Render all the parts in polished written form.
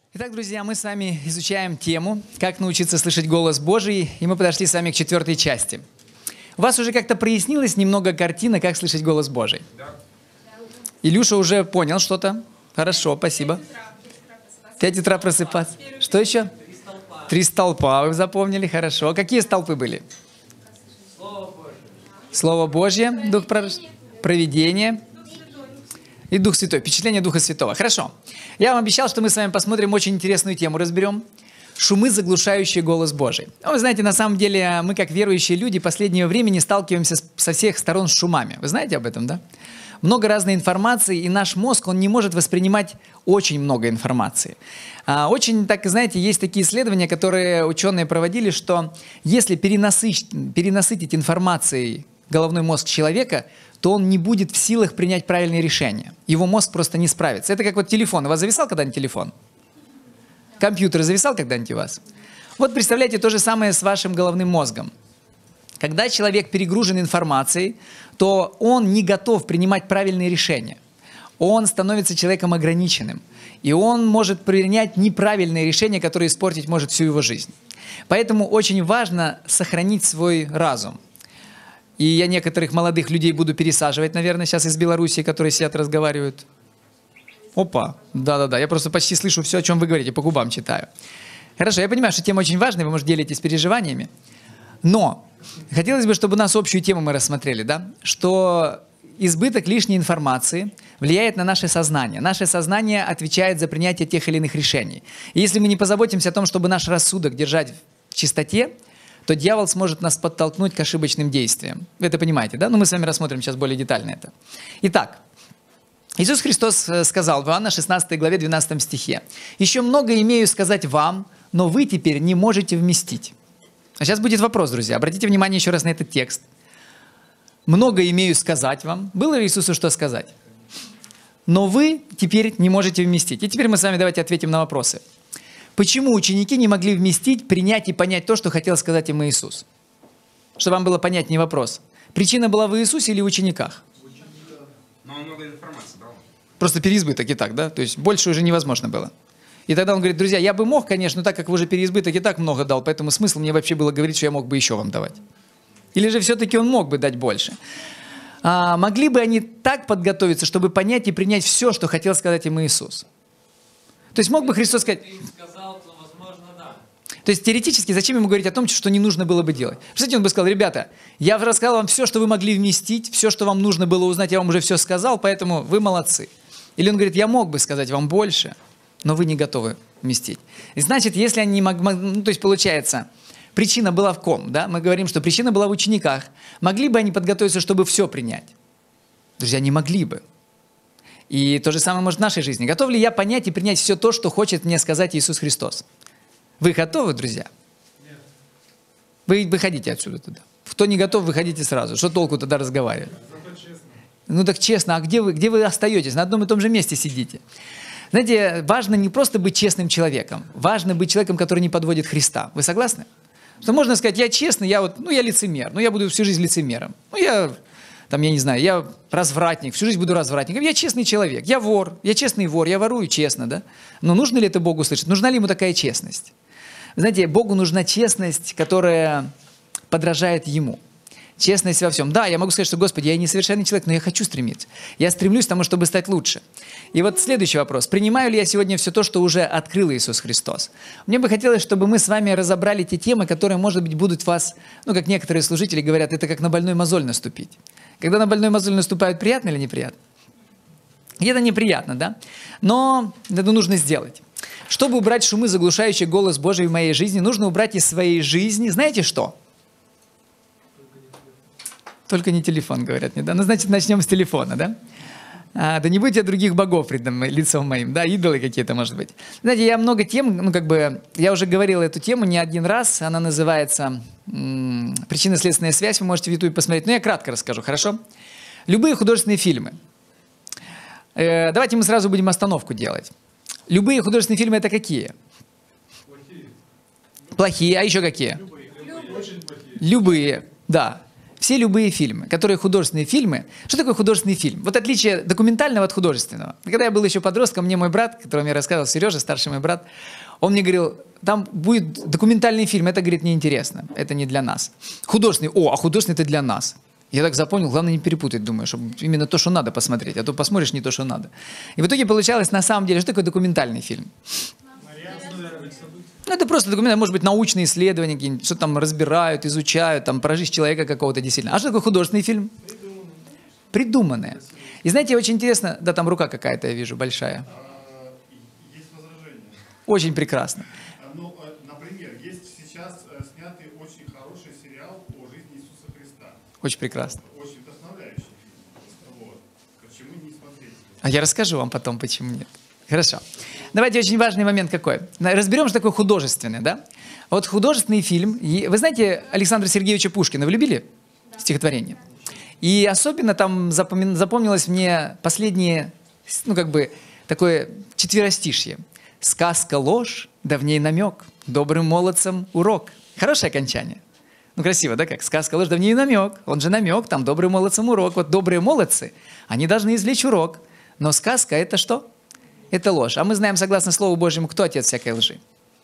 Итак, друзья, мы с вами изучаем тему «Как научиться слышать голос Божий», и мы подошли с вами к 4 части. У вас уже как-то прояснилась немного картина, как слышать голос Божий? Да. Илюша уже понял что-то? Хорошо, спасибо. 5 утра просыпаться. Что еще? 3 столпа вы запомнили, хорошо. Какие столпы были? Слово Божье, Дух провидения и Дух Святой. Впечатление Духа Святого. Хорошо. Я вам обещал, что мы с вами посмотрим очень интересную тему, разберем. Шумы, заглушающие голос Божий. Ну, вы знаете, на самом деле, мы, как верующие люди, последнего времени сталкиваемся со всех сторон с шумами. Вы знаете об этом, да? Много разной информации, и наш мозг, он не может воспринимать очень много информации. Очень, так, знаете, есть такие исследования, которые ученые проводили, что если перенасытить информацией головной мозг человека, то он не будет в силах принять правильные решения. Его мозг просто не справится. Это как вот телефон. У вас зависал когда-нибудь телефон? Компьютер зависал когда-нибудь у вас? Вот представляете, то же самое с вашим головным мозгом. Когда человек перегружен информацией, то он не готов принимать правильные решения. Он становится человеком ограниченным. И он может принять неправильные решения, которые испортить может всю его жизнь. Поэтому очень важно сохранить свой разум. И я некоторых молодых людей буду пересаживать, наверное, сейчас из Белоруссии, которые сидят и разговаривают. Опа, да-да-да, я просто почти слышу все, о чем вы говорите, по губам читаю. Хорошо, я понимаю, что тема очень важная, вы, может, делитесь переживаниями. Но хотелось бы, чтобы у нас общую тему мы рассмотрели, да? Что избыток лишней информации влияет на наше сознание. Наше сознание отвечает за принятие тех или иных решений. И если мы не позаботимся о том, чтобы наш рассудок держать в чистоте, то дьявол сможет нас подтолкнуть к ошибочным действиям. Вы это понимаете, да? Но мы с вами рассмотрим сейчас более детально это. Итак, Иисус Христос сказал в Иоанна 16 главе 12 стихе: «Еще много имею сказать вам, но вы теперь не можете вместить». А сейчас будет вопрос, друзья. Обратите внимание еще раз на этот текст. «Много имею сказать вам». Было ли Иисусу что сказать? «Но вы теперь не можете вместить». И теперь мы с вами давайте ответим на вопросы. Почему ученики не могли вместить, принять и понять то, что хотел сказать им Иисус? Чтобы вам было понятнее вопрос. Причина была в Иисусе или в учениках? Но много информации дал. Просто переизбыток и так, да? То есть больше уже невозможно было. И тогда он говорит: друзья, я бы мог, конечно, но так как вы уже переизбыток и так много дал, поэтому смысл мне вообще было говорить, что я мог бы еще вам давать. Или же все-таки он мог бы дать больше? Могли бы они так подготовиться, чтобы понять и принять все, что хотел сказать им Иисус? То есть мог бы Христос сказать... То есть теоретически зачем ему говорить о том, что не нужно было бы делать? Представляете, он бы сказал: ребята, я рассказал вам все, что вы могли вместить, все, что вам нужно было узнать, я вам уже все сказал, поэтому вы молодцы. Или он говорит: я мог бы сказать вам больше, но вы не готовы вместить. И значит, если они не могли, ну, то есть получается, причина была в ком, да? Мы говорим, что причина была в учениках. Могли бы они подготовиться, чтобы все принять? Друзья, не могли бы. И то же самое может в нашей жизни. Готов ли я понять и принять все то, что хочет мне сказать Иисус Христос? Вы готовы, друзья? Нет. Вы выходите отсюда тогда. Кто не готов, выходите сразу. Что толку тогда разговаривать? Ну так честно, а где вы остаетесь? На одном и том же месте сидите. Знаете, важно не просто быть честным человеком. Важно быть человеком, который не подводит Христа. Вы согласны? Что можно сказать: я честный, я лицемер. Я буду всю жизнь лицемером. Я не знаю, я развратник, всю жизнь буду развратником. Я честный человек, я вор, я честный вор, я ворую честно, да? Но нужно ли это Богу слышать? Нужна ли ему такая честность? Знаете, Богу нужна честность, которая подражает Ему. Честность во всем. Да, я могу сказать, что: Господи, я не совершенный человек, но я хочу стремиться. Я стремлюсь к тому, чтобы стать лучше. И вот следующий вопрос. Принимаю ли я сегодня все то, что уже открыл Иисус Христос? Мне бы хотелось, чтобы мы с вами разобрали те темы, которые, может быть, будут вас, как некоторые служители говорят, это как на больной мозоль наступить. Когда на больной мозоль наступают, приятно или неприятно? Где-то неприятно, да? Но это нужно сделать. Чтобы убрать шумы, заглушающие голос Божий в моей жизни, нужно убрать из своей жизни, знаете что? Только не телефон, говорят мне, да? Ну, значит, начнем с телефона, да? Да не будьте других богов пред лицом моим, да? Идолы какие-то, может быть. Знаете, я много тем, я уже говорил эту тему не один раз, она называется «Причинно-следственная связь», вы можете в YouTube посмотреть, но я кратко расскажу, хорошо? Любые художественные фильмы. Давайте мы сразу будем остановку делать. Любые художественные фильмы — это какие? Плохие. А еще какие? Любые. Да. все любые фильмы, которые художественные фильмы. Что такое художественный фильм? Вот отличие документального от художественного. Когда я был еще подростком, мне мой брат, которому я рассказывал, Сережа, старший мой брат, он мне говорил, там будет документальный фильм, это, говорит, неинтересно, это не для нас. Художественный, а художественный это для нас. Я так запомнил, главное не перепутать, думаю, чтобы именно то, что надо посмотреть, а то посмотришь не то, что надо. И в итоге получалось на самом деле, что такое документальный фильм? Ну, это просто документ, может быть, научные исследования, что там разбирают, изучают, там, про жизнь человека какого-то действительно. А что такое художественный фильм? Придуманное. И знаете, очень интересно, да, там рука какая-то, я вижу, большая. Есть возражение. Очень прекрасно. Ну, например, есть сейчас снятый очень хороший сериал о жизни Иисуса Христа. Очень прекрасно. Очень вдохновляющий. Вот. Почему не смотреть? А я расскажу вам потом, почему нет. Хорошо. Давайте очень важный момент какой. Разберем, что такое художественный, да? Вот художественный фильм. Вы знаете Александра Сергеевича Пушкина? Вы любили стихотворение? И особенно там запомнилось мне последнее, ну как бы, такое четверостишье. «Сказка ложь, да в ней намек, добрым молодцам урок». Хорошее окончание. Ну красиво, да, как? «Сказка ложь, да в ней намек». Он же намек, там добрым молодцам урок. Вот добрые молодцы, они должны извлечь урок. Но сказка это что? Это ложь. А мы знаем, согласно Слову Божьему, кто отец всякой лжи?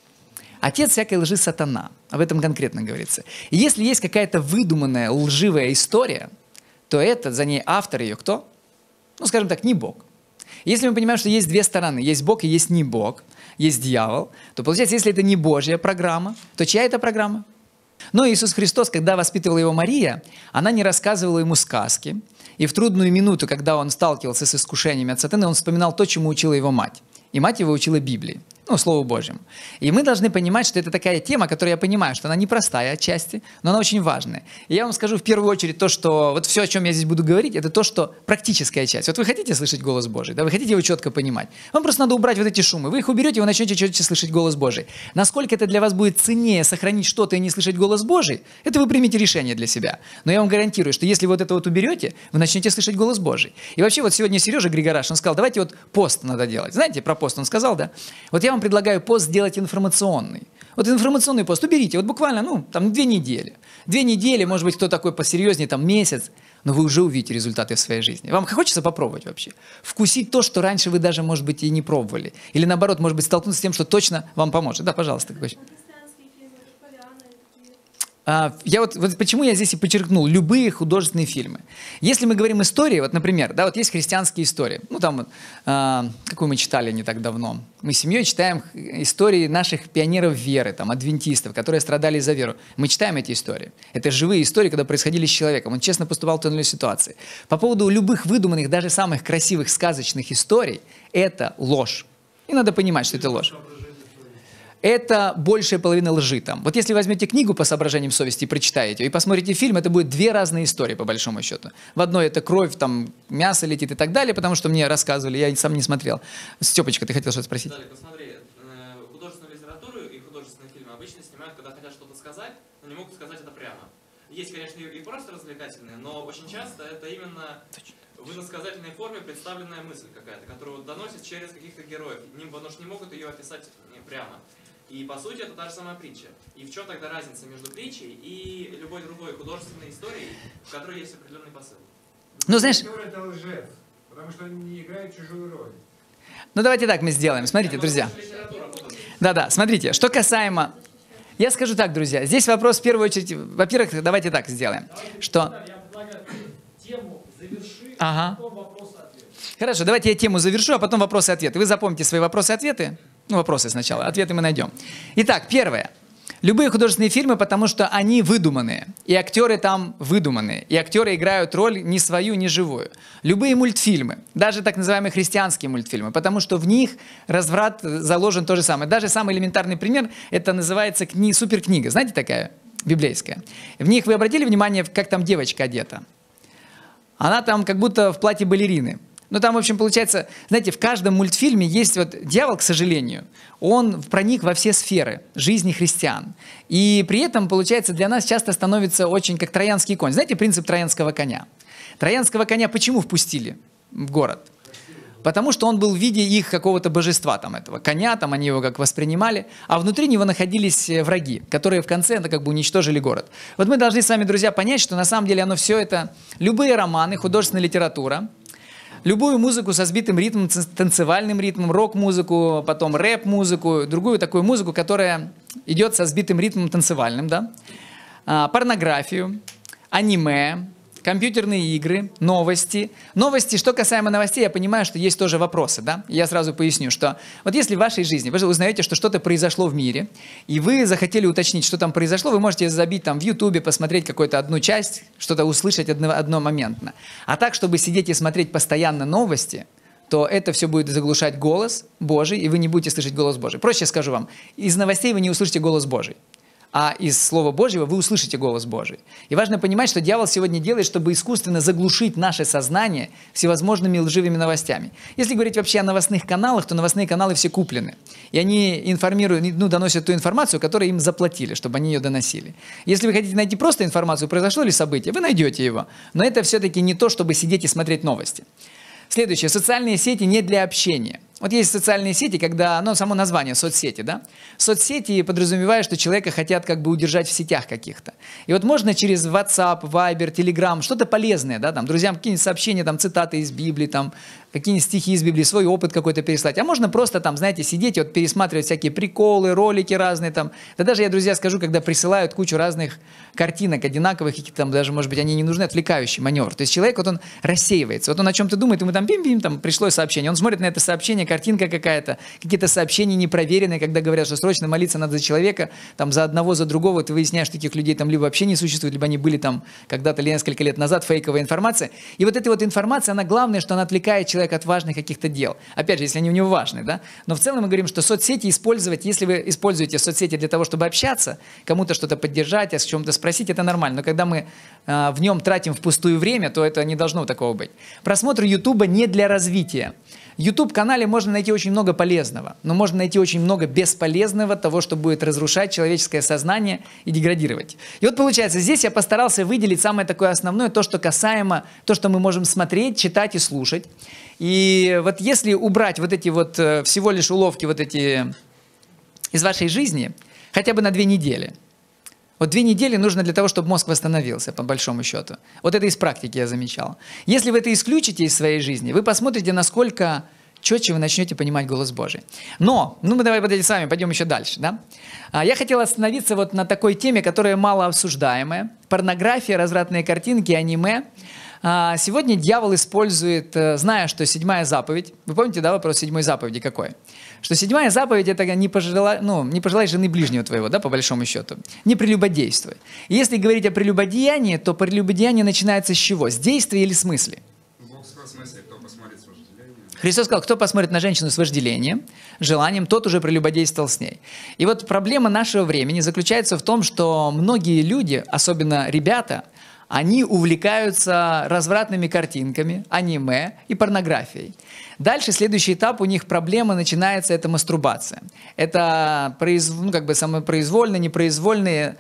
Отец всякой лжи — сатана. Об этом конкретно говорится. И если есть какая-то выдуманная лживая история, то это за ней автор ее кто? Ну, скажем так, не Бог. Если мы понимаем, что есть две стороны, есть Бог и есть не Бог, есть дьявол, то получается, если это не Божья программа, то чья это программа? Но Иисус Христос, когда воспитывала его Мария, она не рассказывала ему сказки. И в трудную минуту, когда он сталкивался с искушениями от сатаны, он вспоминал то, чему учила его мать. И мать его учила Библии, ну, Слову Божьему. И мы должны понимать, что это такая тема, которую я понимаю, что она непростая отчасти, но она очень важная. И я вам скажу в первую очередь то, что вот все, о чем я здесь буду говорить, это то, что практическая часть. Вот вы хотите слышать голос Божий, да, вы хотите его четко понимать. Вам просто надо убрать вот эти шумы. Вы их уберете, вы начнете четче слышать голос Божий. Насколько это для вас будет ценнее сохранить что-то и не слышать голос Божий, это вы примете решение для себя. Но я вам гарантирую, что если вот это вот уберете, вы начнете слышать голос Божий. И вообще вот сегодня Сережа Григораш, он сказал, давайте вот пост надо делать. Знаете, про пост он сказал, да? Вот я вам предлагаю пост сделать информационный. Вот информационный пост уберите, вот буквально, ну, там 2 недели. 2 недели, может быть, кто такой посерьезнее, там месяц, но вы уже увидите результаты в своей жизни. Вам хочется попробовать вообще? Вкусить то, что раньше вы даже, может быть, и не пробовали. Или наоборот, может быть, столкнуться с тем, что точно вам поможет. Да, пожалуйста. Я вот почему я здесь и подчеркнул любые художественные фильмы. Если мы говорим истории, вот, например, да, вот есть христианские истории. Ну, там, какую мы читали не так давно. Мы с семьей читаем истории наших пионеров веры, там, адвентистов, которые страдали за веру. Мы читаем эти истории. Это живые истории, когда происходили с человеком. Он честно поступал в той или иной ситуации. По поводу любых выдуманных, даже самых красивых, сказочных историй, это ложь. И надо понимать, что это ложь. Это большая половина лжи там. Вот если возьмете книгу по соображениям совести и прочитаете, и посмотрите фильм, это будет 2 разные истории, по большому счету. В одной это кровь, там мясо летит и так далее, потому что мне рассказывали, я сам не смотрел. Степочка, ты хотел что-то спросить? Далее, посмотри, художественную литературу и художественные фильмы обычно снимают, когда хотят что-то сказать, но не могут сказать это прямо. Есть, конечно, и просто развлекательные, но очень часто это именно в иносказательной форме представленная мысль какая-то, которую доносят через каких-то героев, потому что не могут ее описать прямо. И по сути это та же самая притча. И в чем тогда разница между притчей и любой другой художественной историей, в которой есть определенный посыл? Ну, знаешь... Это лжец, потому что он не играет чужую роль. Ну, давайте так мы сделаем. Смотрите, друзья. Да-да, смотрите, что касаемо... Я скажу так, друзья, здесь вопрос в первую очередь... Во-первых, давайте так сделаем, что... Я предлагаю тему заверши, Ага. потом вопрос-ответ. Хорошо, давайте я тему завершу, а потом вопросы и ответы. Вы запомните свои вопросы и ответы. Ну, вопросы сначала, ответы мы найдем. Итак, первое. Любые художественные фильмы, потому что они выдуманные. И актеры там выдуманные. И актеры играют роль не свою, не живую. Любые мультфильмы, даже так называемые христианские мультфильмы, потому что в них разврат заложен то же самое. Даже самый элементарный пример, это называется суперкнига. Знаете такая? Библейская. В них вы обратили внимание, как там девочка одета? Она там как будто в платье балерины. Ну, там, в общем, получается, знаете, в каждом мультфильме есть вот дьявол, к сожалению, он проник во все сферы жизни христиан. И при этом, получается, для нас часто становится очень как троянский конь. Знаете принцип троянского коня? Троянского коня почему впустили в город? потому что он был в виде их какого-то божества, там, этого коня, там, они его как воспринимали, а внутри него находились враги, которые в конце как бы уничтожили город. Вот мы должны с вами, друзья, понять, что на самом деле оно все это, любые романы, художественная литература, любую музыку со сбитым ритмом, танцевальным ритмом, рок-музыку, потом рэп-музыку, другую такую музыку, которая идет со сбитым ритмом танцевальным, да? Порнографию, аниме, компьютерные игры, новости. Новости, что касаемо новостей, я понимаю, что есть тоже вопросы, да? Я сразу поясню, что вот если в вашей жизни вы узнаете, что что-то произошло в мире, и вы захотели уточнить, что там произошло, вы можете забить там в Ютубе, посмотреть какую-то одну часть, что-то услышать одномоментно. А так, чтобы сидеть и смотреть постоянно новости, то это все будет заглушать голос Божий, и вы не будете слышать голос Божий. Проще скажу вам, из новостей вы не услышите голос Божий. А из Слова Божьего вы услышите голос Божий. И важно понимать, что дьявол сегодня делает, чтобы искусственно заглушить наше сознание всевозможными лживыми новостями. Если говорить вообще о новостных каналах, то новостные каналы все куплены. И они информируют, доносят ту информацию, которую им заплатили, чтобы они ее доносили. Если вы хотите найти просто информацию, произошло ли событие, вы найдете его. Но это все-таки не то, чтобы сидеть и смотреть новости. Следующее. Социальные сети не для общения. Вот есть социальные сети, когда, само название соцсети, да? Соцсети подразумевают, что человека хотят как бы удержать в сетях каких-то. И вот можно через WhatsApp, Viber, Telegram, что-то полезное, да, там, друзьям какие-нибудь сообщения, там, цитаты из Библии, там, какие-нибудь стихи из Библии, свой опыт какой-то переслать. А можно просто там, знаете, сидеть и вот пересматривать всякие приколы, ролики разные там. Да даже я, друзья, скажу, когда присылают кучу разных картинок одинаковых, и там даже, может быть, они не нужны, отвлекающий маневр. То есть человек, вот он рассеивается, вот он о чем-то думает, ему там бим-бим, там пришло сообщение, он смотрит на это сообщение, картинка какая-то, какие-то сообщения непроверенные, когда говорят, что срочно молиться надо за человека, там за одного, за другого, ты выясняешь, что таких людей там либо вообще не существует, либо они были там когда-то несколько лет назад, фейковая информация. И вот эта вот информация, она главное, что она отвлекает человека от важных каких-то дел. Опять же, если они у него важные, да? Но в целом мы говорим, что соцсети использовать, если вы используете соцсети для того, чтобы общаться, кому-то что-то поддержать, о чем-то спросить, это нормально. Но когда мы в нем тратим впустую время, то это не должно такого быть. Просмотр Ютуба не для развития. В YouTube-канале можно найти очень много полезного, но можно найти очень много бесполезного, того, что будет разрушать человеческое сознание и деградировать. И вот получается, здесь я постарался выделить самое такое основное, то, что касаемо, то, что мы можем смотреть, читать и слушать. И вот если убрать вот эти вот всего лишь уловки вот эти из вашей жизни, хотя бы на 2 недели, вот 2 недели нужно для того, чтобы мозг восстановился, по большому счету. Вот это из практики я замечал. Если вы это исключите из своей жизни, вы посмотрите, насколько четче вы начнете понимать голос Божий. Но, мы давай с вами пойдем еще дальше. Да? Я хотел остановиться вот на такой теме, которая мало обсуждаемая. Порнография, развратные картинки, аниме. Сегодня дьявол использует, зная, что 7-я заповедь, вы помните, да, вопрос 7-й заповеди какой? Что 7-я заповедь – это не пожелай жены ближнего твоего, да, по большому счету. Не прелюбодействуй. И если говорить о прелюбодеянии, то прелюбодеяние начинается с чего? С действия или с мысли? Бог сказал, в смысле, кто посмотрит с вожделением. Христос сказал, кто посмотрит на женщину с вожделением, желанием, тот уже прелюбодействовал с ней. И вот проблема нашего времени заключается в том, что многие люди, особенно ребята, они увлекаются развратными картинками, аниме и порнографией. Дальше следующий этап у них проблема начинается, это мастурбация. Это самопроизвольные, непроизвольные,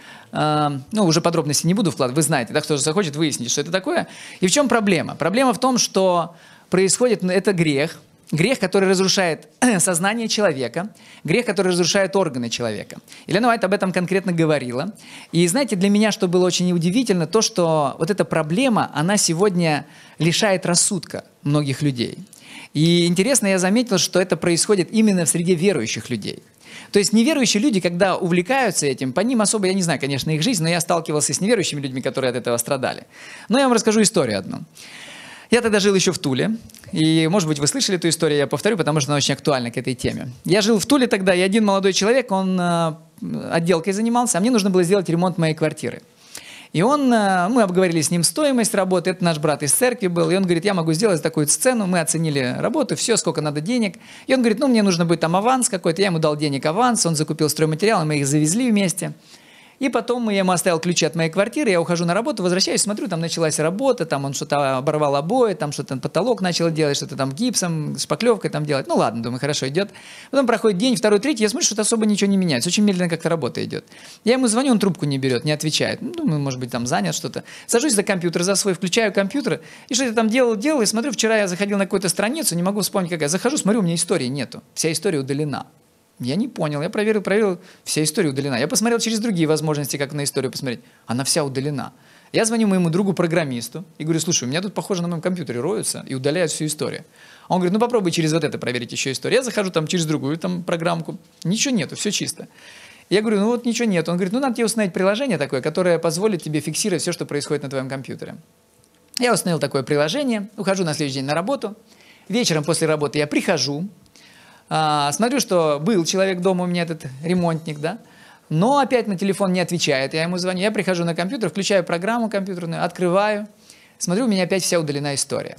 уже подробности не буду вкладывать, вы знаете, да, кто же захочет выяснить, что это такое. И в чем проблема? Проблема в том, что происходит, это грех. Грех, который разрушает сознание человека, грех, который разрушает органы человека. Елена Уайт об этом конкретно говорила. И знаете, для меня, что было очень удивительно, то, что вот эта проблема, она сегодня лишает рассудка многих людей. И интересно, я заметил, что это происходит именно в среде верующих людей. То есть неверующие люди, когда увлекаются этим, по ним особо, я не знаю, конечно, их жизнь, но я сталкивался с неверующими людьми, которые от этого страдали. Но я вам расскажу историю одну. Я тогда жил еще в Туле, и, может быть, вы слышали эту историю, я повторю, потому что она очень актуальна к этой теме. Я жил в Туле тогда, и один молодой человек, он отделкой занимался, а мне нужно было сделать ремонт моей квартиры. И мы обговорили с ним стоимость работы, это наш брат из церкви был, и он говорит, я могу сделать такую сцену, мы оценили работу, все, сколько надо денег. И он говорит, мне нужно будет там аванс какой-то, я ему дал денег аванс, он закупил стройматериалы, мы их завезли вместе. И потом я ему оставил ключи от моей квартиры, я ухожу на работу, возвращаюсь, смотрю, там началась работа, там он что-то оборвал обои, там что-то потолок начал делать, что-то там гипсом, шпаклевкой там делать. Ну ладно, думаю, хорошо, идет. Потом проходит день, второй, третий, я смотрю, что-то особо ничего не меняется, очень медленно как-то работа идет. Я ему звоню, он трубку не берет, не отвечает. Ну, думаю, может быть, там занят что-то. Сажусь за компьютер, за свой, включаю компьютер, и что я там делал, и смотрю, вчера я заходил на какую-то страницу, не могу вспомнить какая. Захожу, смотрю, у меня истории нету, вся история удалена. Я не понял, я проверил, вся история удалена. Я посмотрел через другие возможности, как на историю посмотреть. Она вся удалена. Я звоню моему другу-программисту и говорю, слушай, у меня тут, похоже, на моем компьютере роются и удаляют всю историю. Он говорит, ну попробуй через вот это проверить еще историю. Я захожу там через другую там программку, ничего нету, все чисто. Я говорю, ну вот ничего нет. Он говорит, ну надо тебе установить приложение такое, которое позволит тебе фиксировать все, что происходит на твоем компьютере. Я установил такое приложение, ухожу на следующий день на работу. Вечером после работы я прихожу, смотрю, что был человек дома у меня, этот ремонтник, да, но опять на телефон не отвечает. Я ему звоню, я прихожу на компьютер, включаю программу компьютерную, открываю, смотрю, у меня опять вся удалена история.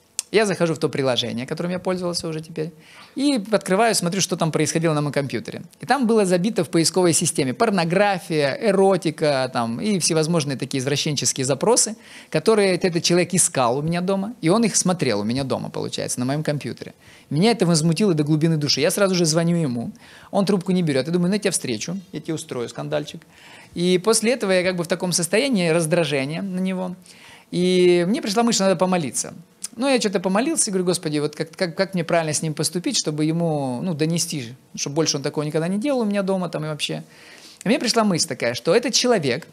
Я захожу в то приложение, которым я пользовался уже теперь, и открываю, смотрю, что там происходило на моем компьютере. И там было забито в поисковой системе порнография, эротика там, и всевозможные такие извращенческие запросы, которые этот человек искал у меня дома, и он их смотрел у меня дома, получается, на моем компьютере. Меня это возмутило до глубины души. Я сразу же звоню ему, он трубку не берет. Я думаю, ну я тебя встречу, я тебе устрою скандальчик. И после этого я как бы в таком состоянии раздражения на него. И мне пришла мысль, что надо помолиться. Ну, я что-то помолился и говорю, Господи, вот как мне правильно с ним поступить, чтобы ему, ну, донести, чтобы больше он такого никогда не делал у меня дома там и вообще. И мне пришла мысль такая, что этот человек,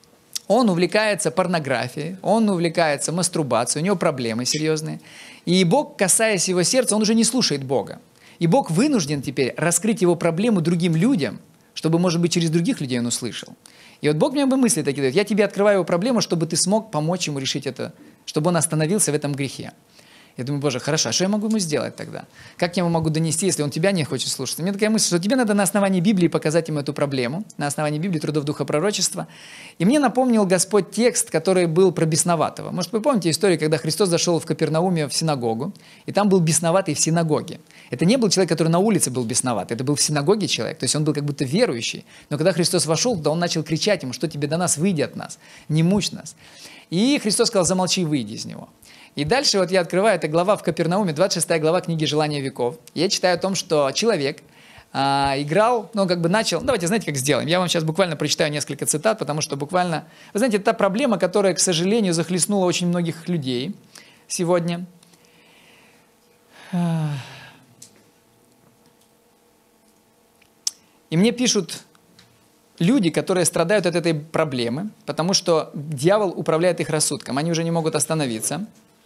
он увлекается порнографией, он увлекается мастурбацией, у него проблемы серьезные. И Бог, касаясь его сердца, он уже не слушает Бога. И Бог вынужден теперь раскрыть его проблему другим людям, чтобы, может быть, через других людей он услышал. И вот Бог мне бы мысли такие дает. Я тебе открываю его проблему, чтобы ты смог помочь ему решить это, чтобы он остановился в этом грехе. Я думаю, Боже, хорошо, а что я могу ему сделать тогда? Как я ему могу донести, если он тебя не хочет слушать? У меня такая мысль, что тебе надо на основании Библии показать ему эту проблему, на основании Библии, трудов духа пророчества. И мне напомнил Господь текст, который был про бесноватого. Может, вы помните историю, когда Христос зашел в Капернауме в синагогу, и там был бесноватый в синагоге. Это не был человек, который на улице был бесноватый, это был в синагоге человек, то есть он был как будто верующий. Но когда Христос вошел, то он начал кричать ему, что тебе до нас, выйди от нас, не мучь нас. И Христос сказал, замолчи, выйди из него. И дальше вот я открываю, это глава в Капернауме, 26 глава книги «Желания веков». Я читаю о том, что человек играл, ну как бы начал, давайте, знаете, как сделаем? Я вам сейчас буквально прочитаю несколько цитат, потому что буквально, вы знаете, это та проблема, которая, к сожалению, захлестнула очень многих людей сегодня. И мне пишут люди, которые страдают от этой проблемы, потому что дьявол управляет их рассудком, они уже не могут остановиться.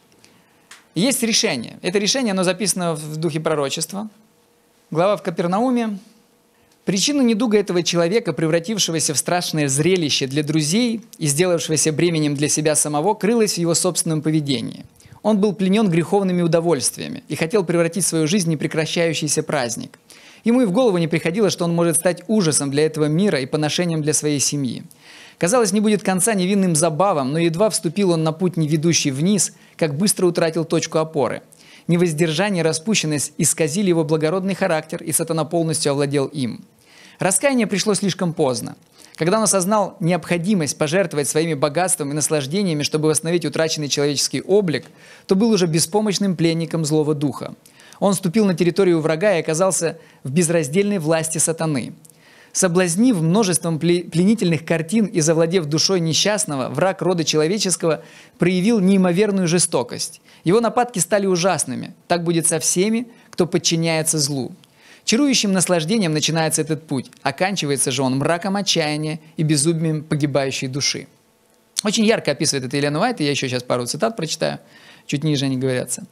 Есть решение. Это решение, оно записано в духе пророчества. Глава в Капернауме. Причина недуга этого человека, превратившегося в страшное зрелище для друзей и сделавшегося бременем для себя самого, крылась в его собственном поведении. Он был пленен греховными удовольствиями и хотел превратить свою жизнь в непрекращающийся праздник. Ему и в голову не приходило, что он может стать ужасом для этого мира и поношением для своей семьи. Казалось, не будет конца невинным забавам, но едва вступил он на путь, не ведущий вниз, как быстро утратил точку опоры. Невоздержание и распущенность исказили его благородный характер, и сатана полностью овладел им. Раскаяние пришло слишком поздно. Когда он осознал необходимость пожертвовать своими богатствами и наслаждениями, чтобы восстановить утраченный человеческий облик, то был уже беспомощным пленником злого духа. Он вступил на территорию врага и оказался в безраздельной власти сатаны. Соблазнив множеством пленительных картин и завладев душой несчастного, враг рода человеческого проявил неимоверную жестокость. Его нападки стали ужасными. Так будет со всеми, кто подчиняется злу. Чарующим наслаждением начинается этот путь. Оканчивается же он мраком отчаяния и безумием погибающей души. Очень ярко описывает это Елена Уайт, и я еще сейчас пару цитат прочитаю, чуть ниже они говорятся.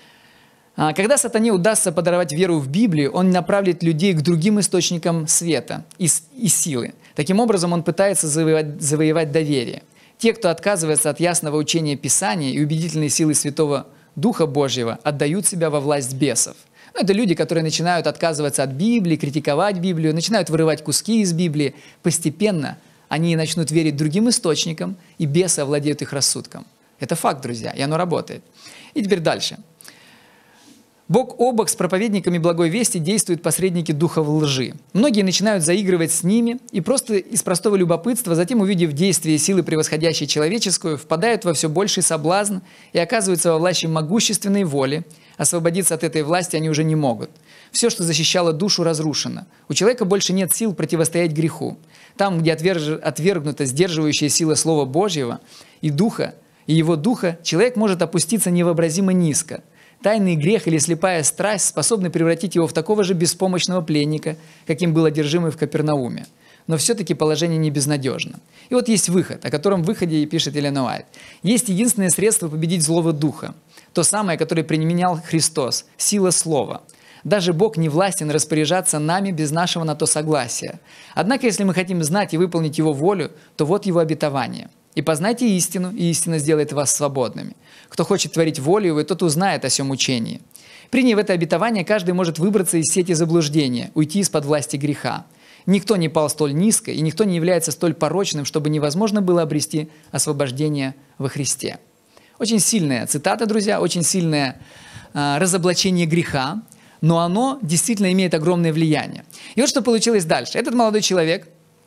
Когда сатане удастся подорвать веру в Библию, он направит людей к другим источникам света и силы. Таким образом, он пытается завоевать доверие. Те, кто отказывается от ясного учения Писания и убедительной силы Святого Духа Божьего, отдают себя во власть бесов. Это люди, которые начинают отказываться от Библии, критиковать Библию, начинают вырывать куски из Библии. Постепенно они начнут верить другим источникам, и бесы овладеют их рассудком. Это факт, друзья, и оно работает. И теперь дальше. Бок о бок с проповедниками благой вести действуют посредники духов лжи. Многие начинают заигрывать с ними и просто из простого любопытства, затем, увидев действие силы, превосходящей человеческую, впадают во все больший соблазн и оказываются во власти могущественной воли. Освободиться от этой власти они уже не могут. Все, что защищало душу, разрушено. У человека больше нет сил противостоять греху. Там, где отвергнута сдерживающая сила Слова Божьего и Духа, и Его Духа, человек может опуститься невообразимо низко. Тайный грех или слепая страсть способны превратить его в такого же беспомощного пленника, каким был одержимый в Капернауме. Но все-таки положение не безнадежно. И вот есть выход, о котором выходе и пишет Елена Уайт. Есть единственное средство победить злого духа. То самое, которое применял Христос – сила слова. Даже Бог не властен распоряжаться нами без нашего на то согласия. Однако, если мы хотим знать и выполнить Его волю, то вот Его обетование. «И познайте истину, и истина сделает вас свободными. Кто хочет творить волю Его, тот узнает о сем учении». Приняв это обетование, каждый может выбраться из сети заблуждения, уйти из-под власти греха. Никто не пал столь низко, и никто не является столь порочным, чтобы невозможно было обрести освобождение во Христе. Очень сильная цитата, друзья, очень сильное разоблачение греха, но оно действительно имеет огромное влияние. И вот что получилось дальше. Этот молодой человек,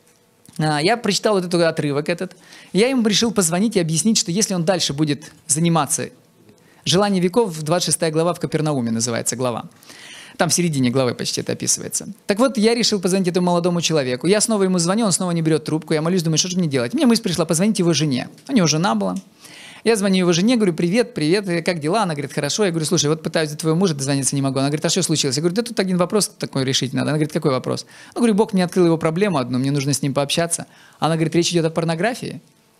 я прочитал вот этот отрывок я ему решил позвонить и объяснить, что если он дальше будет заниматься «Желание веков», 26 глава в Капернауме называется глава. Там в середине главы почти это описывается. Так вот, я решил позвонить этому молодому человеку. Я снова ему звоню, он снова не берет трубку. Я молюсь, думаю, что же мне делать? Мне мысль пришла позвонить его жене. У него жена была. Я звоню его жене, говорю: привет, как дела? Она говорит: хорошо. Я говорю: слушай, вот пытаюсь до твоего мужа дозвониться, не могу. Она говорит: а что случилось? Я говорю: да тут один вопрос такой решить надо. Она говорит: какой вопрос? Ну, говорю: Бог мне открыл его проблему одну, мне нужно с ним пообщаться. Она говорит: речь идет о порнографии?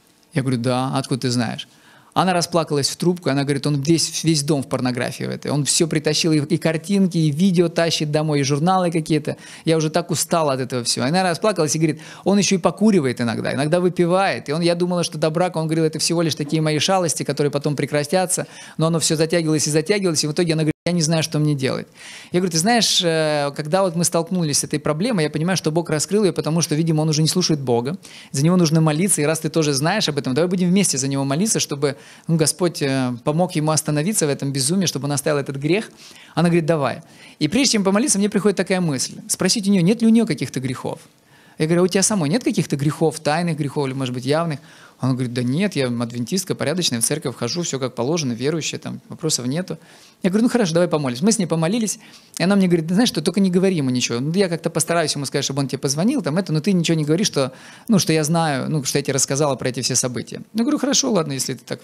Я говорю: да, откуда ты знаешь? Она расплакалась в трубку, она говорит: он весь дом в порнографии в этой. Он все притащил, и картинки, и видео тащит домой, и журналы какие-то. Я уже так устала от этого всего. Она расплакалась и говорит: он еще и покуривает иногда выпивает. И я думала, что до брака, он говорил, это всего лишь такие мои шалости, которые потом прекратятся. Но оно все затягивалось, и в итоге она говорит: я не знаю, что мне делать. Я говорю: ты знаешь, когда вот мы столкнулись с этой проблемой, я понимаю, что Бог раскрыл ее, потому что, видимо, он уже не слушает Бога. За него нужно молиться, и раз ты тоже знаешь об этом, давай будем вместе за него молиться, чтобы Господь помог ему остановиться в этом безумии, чтобы он оставил этот грех. Она говорит: давай. И прежде чем помолиться, мне приходит такая мысль. Спросить у нее, нет ли у нее каких-то грехов. Я говорю: а у тебя самой нет каких-то грехов, тайных грехов или, может быть, явных? Она говорит: да нет, я адвентистка, порядочная, в церковь хожу, все как положено, верующая, там вопросов нету. Я говорю: ну хорошо, давай помолимся. Мы с ней помолились, и она мне говорит: знаешь что, только не говори ему ничего. Ну, я как-то постараюсь ему сказать, чтобы он тебе позвонил, но ты ничего не говори, что я знаю, что я тебе рассказала про эти все события. Я говорю: хорошо, ладно, если ты так,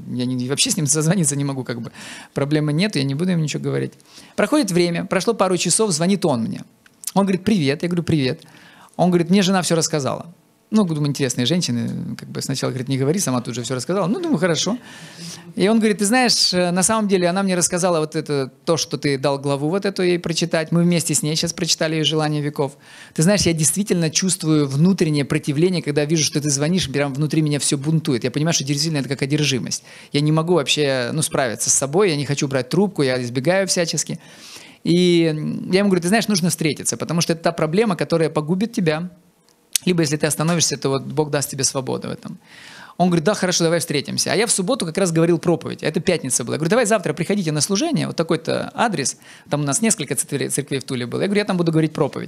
я вообще с ним созвониться не могу, проблемы нет, я не буду ему ничего говорить. Проходит время, прошло пару часов, звонит он мне. Он говорит: привет. Я говорю: привет. Он говорит: мне жена все рассказала. Думаю, интересные женщины, сначала, говорит, не говори, сама тут же все рассказала. Думаю, хорошо. И он говорит: ты знаешь, на самом деле она мне рассказала вот это, то, что ты дал главу вот эту ей прочитать. Мы вместе с ней сейчас прочитали ее «Желание веков». Ты знаешь, я действительно чувствую внутреннее противление, когда вижу, что ты звонишь, прям внутри меня все бунтует. Я понимаю, что действительно это как одержимость. Я не могу вообще, справиться с собой, я не хочу брать трубку, я избегаю всячески. И я ему говорю: ты знаешь, нужно встретиться, потому что это та проблема, которая погубит тебя. Либо если ты остановишься, то вот Бог даст тебе свободу в этом. Он говорит: да, хорошо, давай встретимся. А я в субботу как раз говорил проповедь, а это пятница была. Я говорю: давай завтра приходите на служение, вот такой-то адрес, там у нас несколько церквей в Туле было. Я говорю: я там буду говорить проповедь.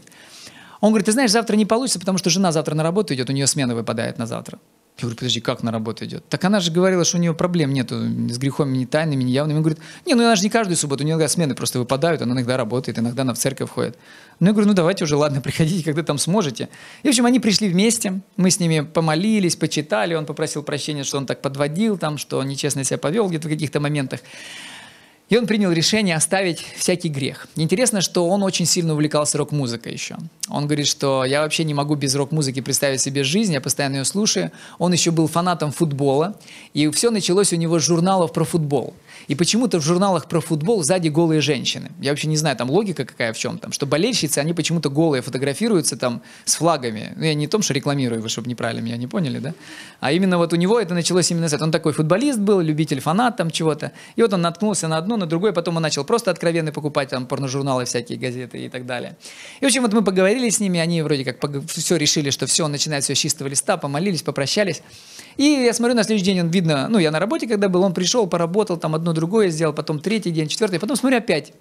Он говорит: ты знаешь, завтра не получится, потому что жена завтра на работу идет, у нее смена выпадает на завтра. Я говорю: подожди, как на работу идет? Так она же говорила, что у нее проблем нету с грехами ни тайными, ни явными. Он говорит: она же не каждую субботу, у нее иногда смены просто выпадают, она иногда работает, иногда она в церковь ходит. Я говорю: давайте уже, ладно, приходите, когда там сможете. И, в общем, они пришли вместе, мы с ними помолились, почитали, он попросил прощения, что он так подводил, что нечестно себя повел где-то в каких-то моментах. И он принял решение оставить всякий грех. Интересно, что он очень сильно увлекался рок-музыкой еще. Он говорит, что я вообще не могу без рок-музыки представить себе жизнь, я постоянно ее слушаю. Он еще был фанатом футбола, и все началось у него с журналов про футбол. И почему-то в журналах про футбол сзади голые женщины. Я вообще не знаю, там логика какая в чем там, что болельщицы, они почему-то голые фотографируются там с флагами. Я не том, что рекламирую, вы, чтобы неправильно меня не поняли, да? А именно вот у него это началось именно с этого. Он такой футболист был, любитель, фанат там чего-то. И вот он наткнулся на одну, на другое, потом он начал просто откровенно покупать там порножурналы, всякие газеты и так далее. И в общем, вот мы поговорили с ними, они вроде как все решили, что все, он начинает все с чистого листа, помолились, попрощались. И я смотрю, на следующий день он, видно, я на работе когда был, он пришел, поработал, там одно другое сделал, потом третий день, четвертый, потом смотрю, опять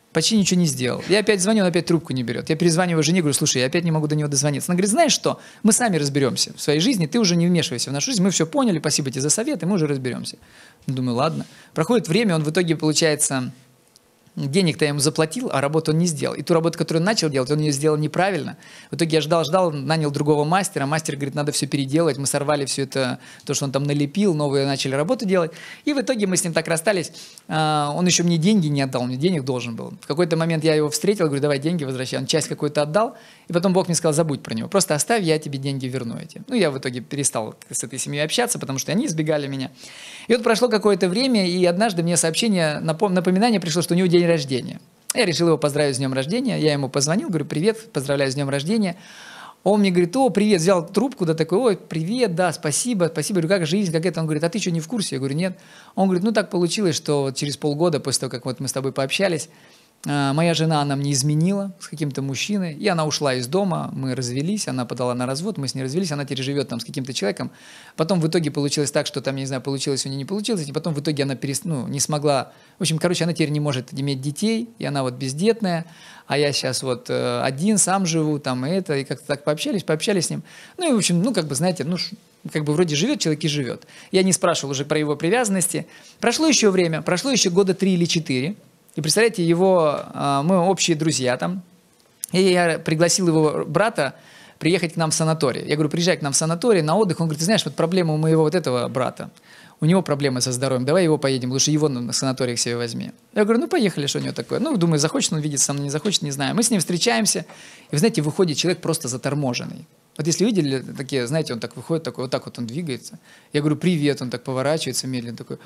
почти ничего не сделал. Я опять звоню, он опять трубку не берет. Я перезваниваю жене, говорю, слушай, я опять не могу до него дозвониться. Она говорит, знаешь что, мы сами разберемся в своей жизни, ты уже не вмешивайся в нашу жизнь, мы все поняли, спасибо тебе за совет, и мы уже разберемся. Думаю, ладно. Проходит время, он в итоге, получается, денег-то я ему заплатил, а работу он не сделал. И ту работу, которую он начал делать, он ее сделал неправильно. В итоге я ждал, нанял другого мастера. Мастер говорит, надо все переделать. Мы сорвали все это, то, что он там налепил, новые начали работу делать. И в итоге мы с ним так расстались. Он еще мне деньги не отдал, мне денег должен был. В какой-то момент я его встретил, говорю, давай деньги возвращай. Он часть какую-то отдал, и потом Бог мне сказал, забудь про него. Просто оставь, я тебе деньги верну эти. Ну, я в итоге перестал с этой семьей общаться, потому что они избегали меня. И вот прошло какое-то время, и однажды мне сообщение, напоминание пришло, что у него день рождения. Я решил его поздравить с днем рождения. Я ему позвонил, говорю, привет, поздравляю с днем рождения. Он мне говорит, о, привет, взял трубку, да такой, ой, привет, да, спасибо. Я говорю, как жизнь, как это? Он говорит, а ты что, не в курсе? Я говорю, нет. Он говорит, ну так получилось, что вот через полгода, после того, как вот мы с тобой пообщались, моя жена, она мне изменила с каким-то мужчиной, и она ушла из дома, мы развелись, она подала на развод, мы с ней развелись, она теперь живет там с каким-то человеком. Потом в итоге получилось так, что там, я не знаю, получилось у нее, не получилось, и потом в итоге она не смогла, в общем, короче, она теперь не может иметь детей, и она вот бездетная, а я сейчас вот один, сам живу, там, и как-то так пообщались с ним. Ну, и, в общем, ну, как бы, знаете, ну, как бы вроде живет человек и живет. Я не спрашивал уже про его привязанности. Прошло еще время, прошло еще года 3 или 4. И представляете, мы общие друзья там, и я пригласил его брата приехать к нам в санаторий. Я говорю, приезжай к нам в санаторий на отдых. Он говорит, ты знаешь, вот проблема у моего вот этого брата, у него проблемы со здоровьем, давай его поедем, лучше его на санаторий к себе возьми. Я говорю, ну поехали, что у него такое. Ну, думаю, захочет он видеться со мной, не захочет, не знаю. Мы с ним встречаемся, и вы знаете, выходит человек просто заторможенный. Вот если видели такие, знаете, он так выходит, такой, вот так вот он двигается. Я говорю, привет, он так поворачивается медленно, такой,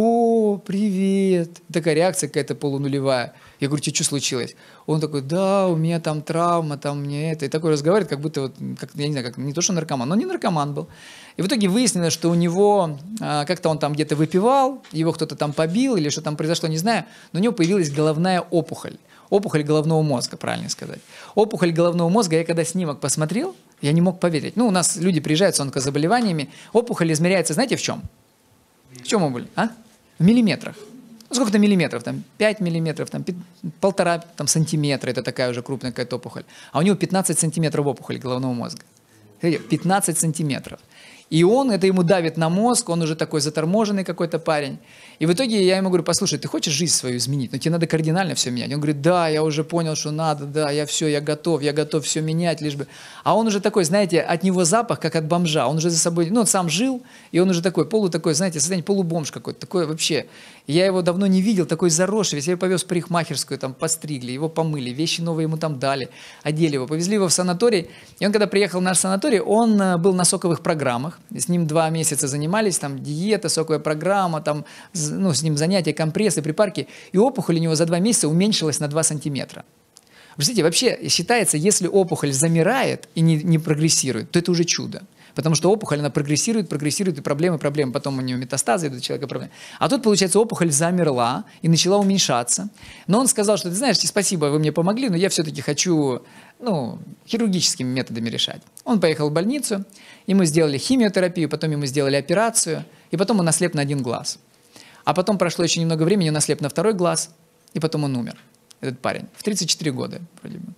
о, привет. Такая реакция какая-то полунулевая. Я говорю, тебе что случилось? Он такой, да, у меня там травма, там мне это. И такой разговаривает, как будто, вот, как, я не знаю, как, не то, что наркоман, но не наркоман был. И в итоге выяснилось, что у него, как-то он там где-то выпивал, его кто-то там побил или что там произошло, не знаю, но у него появилась головная опухоль. Опухоль головного мозга, правильно сказать. Опухоль головного мозга, я когда снимок посмотрел, я не мог поверить. Ну, у нас люди приезжают с онкозаболеваниями. Опухоль измеряется, знаете, в чем? В чем опухоль? А? В миллиметрах. Ну, сколько-то миллиметров? Там 5 миллиметров, там 1,5 там, сантиметра. Это такая уже крупная какая-то опухоль. А у него 15 сантиметров опухоль головного мозга. 15 сантиметров. И это ему давит на мозг, он уже такой заторможенный какой-то парень. И в итоге я ему говорю, послушай, ты хочешь жизнь свою изменить? Но тебе надо кардинально все менять. Он говорит, да, я уже понял, что надо, да, я готов все менять, лишь бы. А он уже такой, знаете, от него запах, как от бомжа. Он уже за собой, он сам жил, и он уже такой, знаете, состояние полубомж какой-то, такой вообще. Я его давно не видел, такой заросший, весь я его повез в парикмахерскую, там постригли, его помыли, вещи новые ему там дали, одели его, повезли его в санаторий. И он, когда приехал в наш санаторий, он был на соковых программах, с ним 2 месяца занимались, там диета, соковая программа, там, с ним занятия, компрессы, припарки, и опухоль у него за 2 месяца уменьшилась на 2 сантиметра. Вы знаете, вообще считается, если опухоль замирает и не прогрессирует, то это уже чудо. Потому что опухоль, она прогрессирует, и проблемы, потом у нее метастазы идут, у человека проблемы. А тут, получается, опухоль замерла и начала уменьшаться. Но он сказал, что, ты знаешь, спасибо, вы мне помогли, но я все-таки хочу, хирургическими методами решать. Он поехал в больницу, ему сделали химиотерапию, потом ему сделали операцию, и потом он ослеп на 1 глаз. А потом прошло еще немного времени, он ослеп на 2 глаз, и потом он умер, этот парень, в 34 года вроде бы.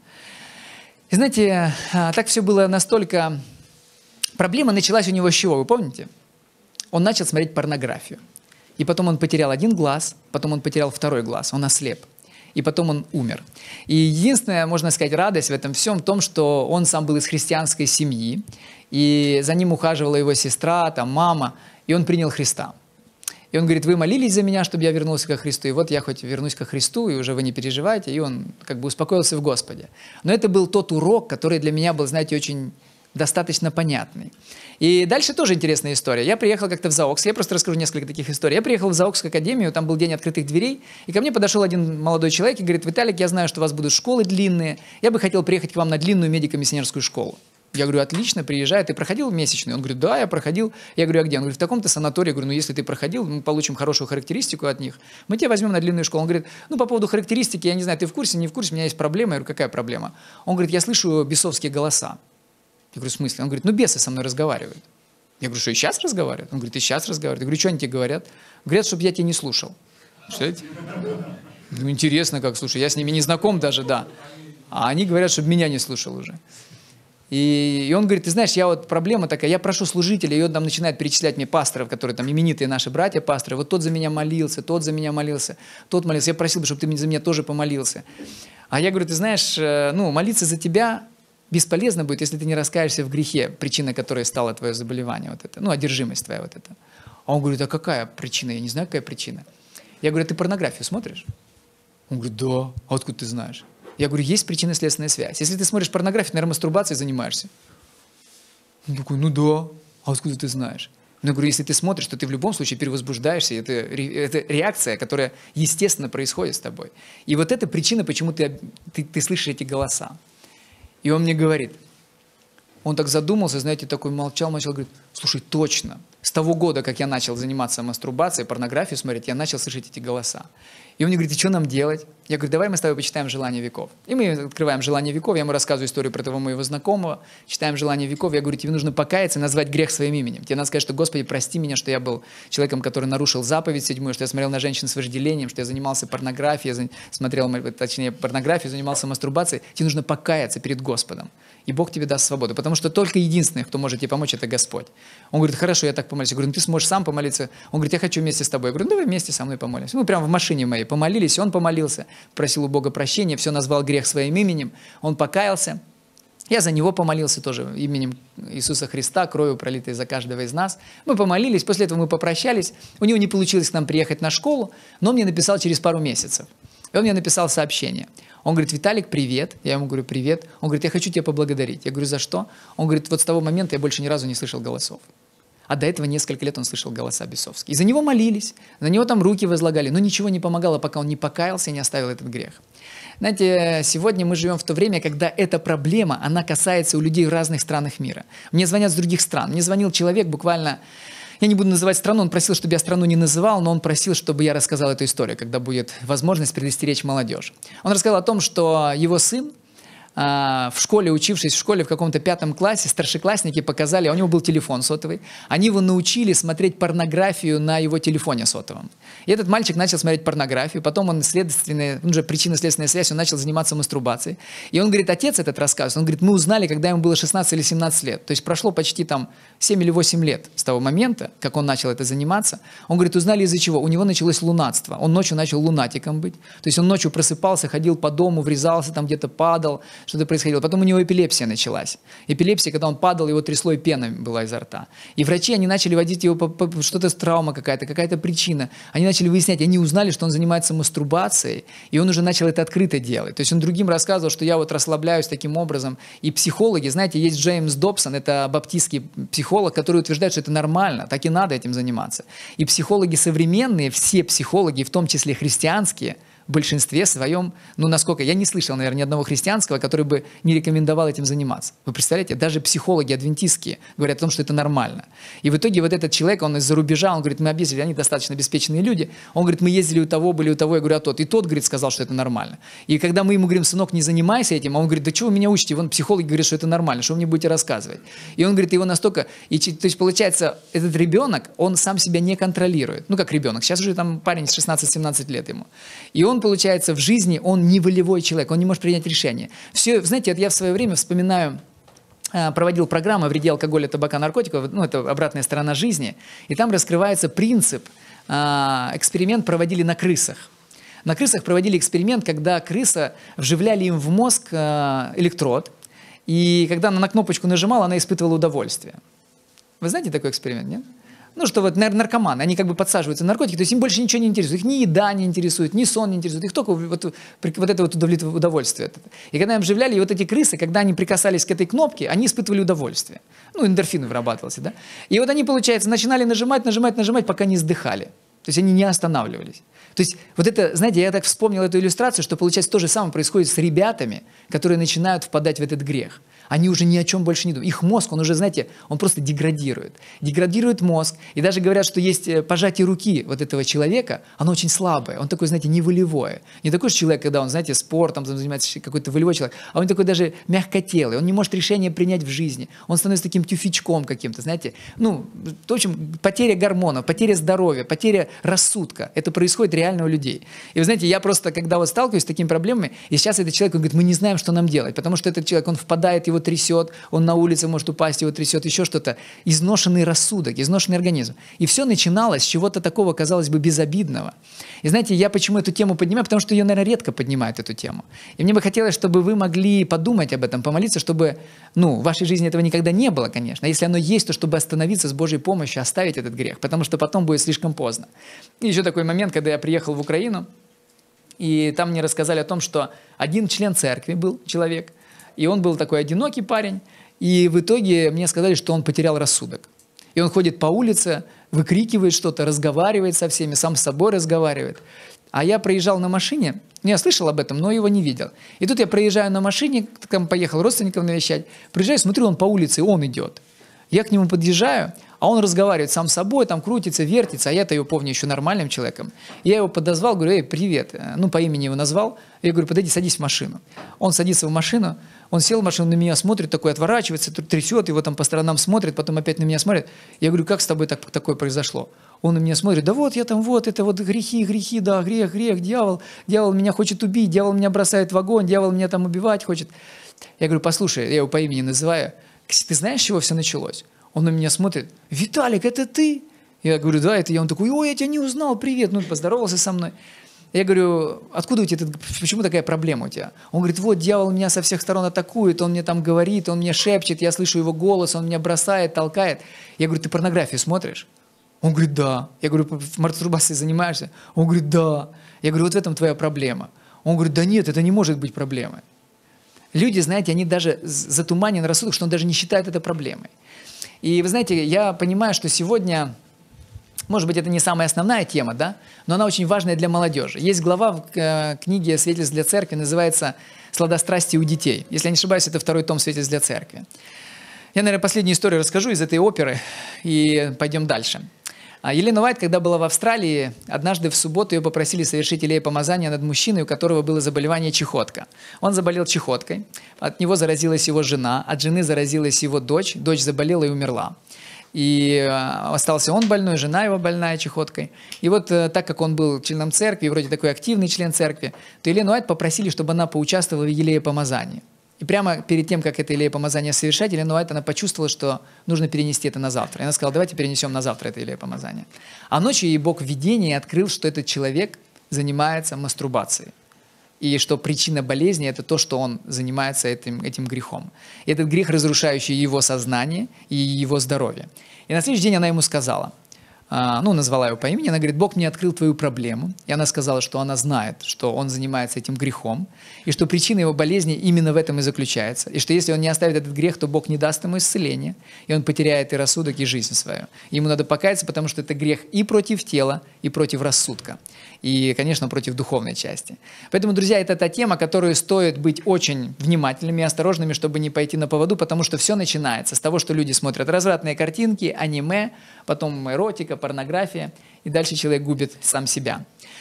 И знаете, так все было настолько... Проблема началась у него с чего, вы помните? Он начал смотреть порнографию. И потом он потерял 1 глаз, потом он потерял 2 глаз, он ослеп. И потом он умер. И единственная, можно сказать, радость в этом всем в том, что он сам был из христианской семьи, и за ним ухаживала его сестра, там, мама, и он принял Христа. И он говорит, вы молились за меня, чтобы я вернулся ко Христу, и вот я хоть вернусь ко Христу, и уже вы не переживайте, и он как бы успокоился в Господе. Но это был тот урок, который для меня был, знаете, очень... достаточно понятный. И дальше тоже интересная история. Я приехал как-то в ЗАОКС, я просто расскажу несколько таких историй. Я приехал в ЗАОКС академию, там был день открытых дверей, и ко мне подошел один молодой человек и говорит, Виталик, я знаю, что у вас будут школы длинные, я бы хотел приехать к вам на длинную медико-миссионерскую школу. Я говорю, отлично, приезжай, ты проходил месячный? Он говорит, да, я проходил. Я говорю, а где? Он говорит, в таком-то санатории. Я говорю, если ты проходил, мы получим хорошую характеристику от них, мы тебя возьмем на длинную школу. Он говорит, по поводу характеристики, я не знаю, ты в курсе, не в курсе, у меня есть проблема. Я говорю, какая проблема? Он говорит, я слышу бесовские голоса. Я говорю, в смысле? Он говорит, бесы со мной разговаривают. Я говорю, что и сейчас разговаривают? Он говорит, и сейчас разговаривают. Я говорю, что они тебе говорят? Говорят, чтобы я тебя не слушал. Представляете? Ну, интересно как, слушай, я с ними не знаком даже, да. А они говорят, чтобы меня не слушал уже. И он говорит, ты знаешь, я вот проблема такая, я прошу служителя, и он там начинает перечислять мне пасторов, которые там именитые наши братья, пасторы, вот тот за меня молился, тот за меня молился, тот молился, я просил бы, чтобы ты за меня тоже помолился. А я говорю, ты знаешь, ну, молиться за тебя бесполезно будет, если ты не раскаешься в грехе, причиной которой стало твое заболевание, вот это, ну, одержимость твоя вот эта. А он говорит, а какая причина? Я не знаю, какая причина. Я говорю, ты порнографию смотришь? Он говорит, да. А откуда ты знаешь? Я говорю, есть причинно-следственная связь. Если ты смотришь порнографию, наверное, мастурбацией занимаешься. Он такой, ну да. А откуда ты знаешь? Ну, я говорю, если ты смотришь, то ты в любом случае перевозбуждаешься. Это реакция, которая естественно происходит с тобой. И вот это причина, почему ты слышишь эти голоса. И он мне говорит, он так задумался, знаете, такой молчал, говорит, слушай, точно. С того года, как я начал заниматься мастурбацией, порнографию смотреть, я начал слышать эти голоса. И он мне говорит, и что нам делать? Я говорю, давай мы с тобой почитаем «Желание веков». И мы открываем «Желание веков», я ему рассказываю историю про того моего знакомого, читаем «Желание веков», я говорю, тебе нужно покаяться и назвать грех своим именем. Тебе надо сказать, что, Господи, прости меня, что я был человеком, который нарушил заповедь 7, что я смотрел на женщин с вожделением, что я занимался порнографией, смотрел, точнее, порнографию, занимался мастурбацией. Тебе нужно покаяться перед Господом. И Бог тебе даст свободу, потому что только единственный, кто может тебе помочь, это Господь. Он говорит, хорошо, я так помолюсь. Я говорю, ну ты сможешь сам помолиться. Он говорит, я хочу вместе с тобой. Я говорю, ну давай вместе со мной помолимся. Мы прямо в машине моей помолились, он помолился, просил у Бога прощения, все назвал грех своим именем, он покаялся. Я за него помолился тоже именем Иисуса Христа, кровью, пролитой за каждого из нас. Мы помолились, после этого мы попрощались. У него не получилось к нам приехать на школу, но он мне написал через пару месяцев. И он мне написал сообщение. Он говорит, Виталик, привет. Я ему говорю, привет. Он говорит, я хочу тебя поблагодарить. Я говорю, за что? Он говорит, вот с того момента я больше ни разу не слышал голосов. А до этого несколько лет он слышал голоса бесовские. И за него молились, на него там руки возлагали, но ничего не помогало, пока он не покаялся и не оставил этот грех. Знаете, сегодня мы живем в то время, когда эта проблема, она касается у людей в разных странах мира. Мне звонят с других стран. Мне звонил человек буквально... Я не буду называть страну, он просил, чтобы я страну не называл, но он просил, чтобы я рассказал эту историю, когда будет возможность предостеречь молодежь. Он рассказал о том, что его сын, в школе, учившись в школе в каком-то 5 классе, старшеклассники показали, у него был телефон сотовый, они его научили смотреть порнографию на его телефоне сотовом. И этот мальчик начал смотреть порнографию, потом он же причинно-следственная связь, он начал заниматься мастурбацией. И он говорит, отец этот рассказывает, он говорит, мы узнали, когда ему было 16 или 17 лет. То есть прошло почти там 7 или 8 лет с того момента, как он начал это заниматься. Он говорит, узнали из-за чего? У него началось лунатство. Он ночью начал лунатиком быть. То есть он ночью просыпался, ходил по дому, врезался, там где-то падал, что-то происходило. Потом у него эпилепсия началась. Эпилепсия, когда он падал, его трясло, и пена была изо рта. И врачи, они начали водить его что-то травма какая-то причина. Они начали выяснять, они узнали, что он занимается мастурбацией, и он уже начал это открыто делать. То есть он другим рассказывал, что я вот расслабляюсь таким образом. И психологи, знаете, есть Джеймс Добсон, это баптистский психолог, который утверждает, что это нормально, так и надо этим заниматься. И психологи современные, все психологи, в том числе христианские, в большинстве своем, ну, насколько, я не слышал, наверное, ни одного христианского, который бы не рекомендовал этим заниматься. Вы представляете, даже психологи адвентистские говорят о том, что это нормально. И в итоге вот этот человек, он из-за рубежа, он говорит, мы объездили, они достаточно обеспеченные люди, он говорит, мы ездили у того, были у того, я говорю, а тот. И тот, говорит, сказал, что это нормально. И когда мы ему говорим, сынок, не занимайся этим, а он говорит, да чего вы меня учите? Вон психологи говорят, что это нормально, что вы мне будете рассказывать? И он говорит, его настолько... то есть, получается, этот ребенок, он сам себя не контролирует. Ну, как ребенок. Сейчас уже там парень с 16-17 лет ему. И он, получается, в жизни, он не волевой человек, он не может принять решение. Все, знаете, вот я в свое время вспоминаю, проводил программу о вреде алкоголя, табака, наркотиков, ну, это обратная сторона жизни, и там раскрывается принцип, эксперимент проводили на крысах. На крысах проводили эксперимент, когда крыса вживляли им в мозг электрод, и когда она на кнопочку нажимала, она испытывала удовольствие. Вы знаете такой эксперимент, нет? Ну, что вот наркоманы, они как бы подсаживаются на наркотики, то есть им больше ничего не интересует. Их ни еда не интересует, ни сон не интересует, их только вот это вот удовольствие. И когда им вживляли, и вот эти крысы, когда они прикасались к этой кнопке, они испытывали удовольствие. Ну, эндорфин вырабатывался, да? И вот они, получается, начинали нажимать, пока не сдыхали. То есть они не останавливались. То есть вот это, знаете, я так вспомнил эту иллюстрацию, что, получается, то же самое происходит с ребятами, которые начинают впадать в этот грех. Они уже ни о чем больше не думают. Их мозг, он уже, знаете, он просто деградирует. Деградирует мозг. И даже говорят, что есть пожатие руки вот этого человека, оно очень слабое. Он такой, знаете, не волевое. Не такой же человек, когда он, знаете, спортом занимается, какой-то волевой человек, а он такой даже мягкотелый. Он не может решение принять в жизни. Он становится таким тюфячком каким-то, знаете. Ну, в общем, потеря гормонов, потеря здоровья, потеря рассудка. Это происходит реально у людей. И вы знаете, я просто, когда вот сталкиваюсь с такими проблемами, и сейчас этот человек, он говорит, мы не знаем, что нам делать, потому что этот человек, он впадает, его трясет, он на улице может упасть, его трясет, еще что-то. Изношенный рассудок, изношенный организм. И все начиналось с чего-то такого, казалось бы, безобидного. И знаете, я почему эту тему поднимаю? Потому что ее, наверное, редко поднимают, эту тему. И мне бы хотелось, чтобы вы могли подумать об этом, помолиться, чтобы, в вашей жизни этого никогда не было, конечно. А если оно есть, то чтобы остановиться с Божьей помощью, оставить этот грех, потому что потом будет слишком поздно. И еще такой момент, когда я приехал в Украину, и там мне рассказали о том, что один член церкви был человек, и он был такой одинокий парень, и в итоге мне сказали, что он потерял рассудок. И он ходит по улице, выкрикивает что-то, разговаривает со всеми, сам с собой разговаривает. А я проезжал на машине, я слышал об этом, но его не видел. И тут я проезжаю на машине, там поехал родственников навещать, приезжаю, смотрю, он по улице, он идет. Я к нему подъезжаю, а он разговаривает сам с собой, там крутится, вертится, а я-то его помню еще нормальным человеком. Я его подозвал, говорю, эй, привет, по имени его назвал. Я говорю, подойди, садись в машину. Он садится в машину, он сел в машину, на меня смотрит, такой отворачивается, трясет, его там по сторонам смотрит, потом опять на меня смотрит. Я говорю, как с тобой такое произошло? Он на меня смотрит, да вот я там, вот это вот грехи, да, грех, дьявол меня хочет убить, дьявол меня бросает в огонь, дьявол меня там убивать хочет. Я говорю, послушай, я его по имени называю, ты знаешь, с чего все началось? Он на меня смотрит, Виталик, это ты? Я говорю, да, это я. Он такой, ой, я тебя не узнал, привет, поздоровался со мной. Я говорю, откуда у тебя, почему такая проблема у тебя? Он говорит, вот дьявол меня со всех сторон атакует, он мне там говорит, он мне шепчет, я слышу его голос, он меня бросает, толкает. Я говорю, ты порнографию смотришь? Он говорит, да. Я говорю, мастурбацией занимаешься? Он говорит, да. Я говорю, вот в этом твоя проблема. Он говорит, да нет, это не может быть проблемой. Люди, знаете, они даже затуманен рассудок, что он даже не считает это проблемой. И вы знаете, я понимаю, что сегодня, может быть, это не самая основная тема, да, но она очень важная для молодежи. Есть глава в книге «Свидетельств для церкви», называется «Сладострастие у детей». Если я не ошибаюсь, это 2-й том «Свидетельств для церкви». Я, наверное, последнюю историю расскажу из этой оперы и пойдем дальше. Елена Уайт, когда была в Австралии, однажды в субботу ее попросили совершить елеепомазание над мужчиной, у которого было заболевание чехотка. Он заболел чехоткой, от него заразилась его жена, от жены заразилась его дочь заболела и умерла. И остался он больной, жена его больная чехоткой. И вот так как он был членом церкви, вроде такой активный член церкви, то Елену Уайт попросили, чтобы она поучаствовала в елеепомазании. И прямо перед тем, как это елеепомазание совершать, Елена Уайт, она почувствовала, что нужно перенести это на завтра. И она сказала, давайте перенесем на завтра это елеепомазание. А ночью ей Бог в видении открыл, что этот человек занимается мастурбацией. И что причина болезни – это то, что он занимается этим грехом. И этот грех, разрушающий его сознание и его здоровье. И на следующий день она ему сказала, назвала его по имени, она говорит, Бог мне открыл твою проблему. И она сказала, что она знает, что он занимается этим грехом, и что причина его болезни именно в этом и заключается. И что если он не оставит этот грех, то Бог не даст ему исцеления, и он потеряет и рассудок, и жизнь свою. Ему надо покаяться, потому что это грех и против тела, и против рассудка. И, конечно, против духовной части. Поэтому, друзья, это та тема, которую стоит быть очень внимательными и осторожными, чтобы не пойти на поводу, потому что все начинается с того, что люди смотрят развратные картинки, аниме, потом эротика, порнография, и дальше человек губит сам себя.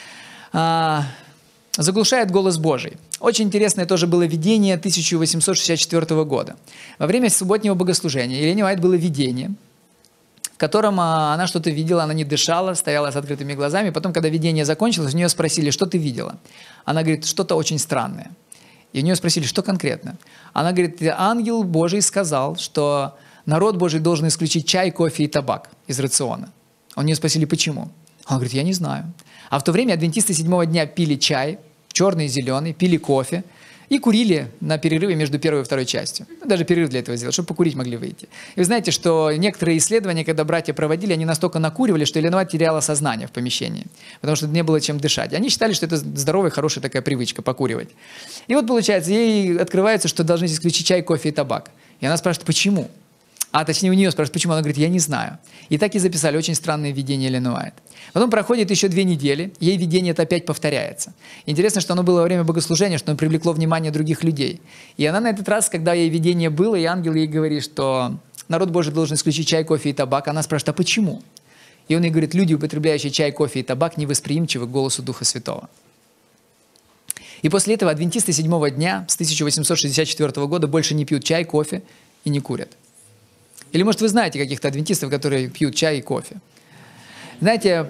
Заглушает голос Божий. Очень интересное тоже было видение 1864 года. Во время субботнего богослужения Елене Уайт было видение, в котором она что-то видела, она не дышала, стояла с открытыми глазами. Потом, когда видение закончилось, у нее спросили, что ты видела? Она говорит, что-то очень странное. И у нее спросили, что конкретно? Она говорит, ангел Божий сказал, что народ Божий должен исключить чай, кофе и табак из рациона. У нее спросили, почему? Она говорит, я не знаю. А в то время адвентисты 7-го дня пили чай, черный и зеленый, пили кофе и курили на перерыве между первой и второй частью. Даже перерыв для этого сделали, чтобы покурить могли выйти. И вы знаете, что некоторые исследования, когда братья проводили, они настолько накуривали, что Елена Уайт теряла сознание в помещении, потому что не было чем дышать. Они считали, что это здоровая, хорошая такая привычка покуривать. И вот получается, ей открывается, что должны исключить чай, кофе и табак. И она спрашивает, почему? Точнее, у нее спрашивают, почему? Она говорит, я не знаю. И так и записали очень странное видение Елены Уайт. Потом проходит еще 2 недели, ей видение это опять повторяется. Интересно, что оно было во время богослужения, что оно привлекло внимание других людей. И она на этот раз, когда ей видение было, и ангел ей говорит, что народ Божий должен исключить чай, кофе и табак, она спрашивает, а почему? И он ей говорит, люди, употребляющие чай, кофе и табак, невосприимчивы к голосу Духа Святого. И после этого адвентисты 7-го дня с 1864 года больше не пьют чай, кофе и не курят. Или, может, вы знаете каких-то адвентистов, которые пьют чай и кофе. Знаете,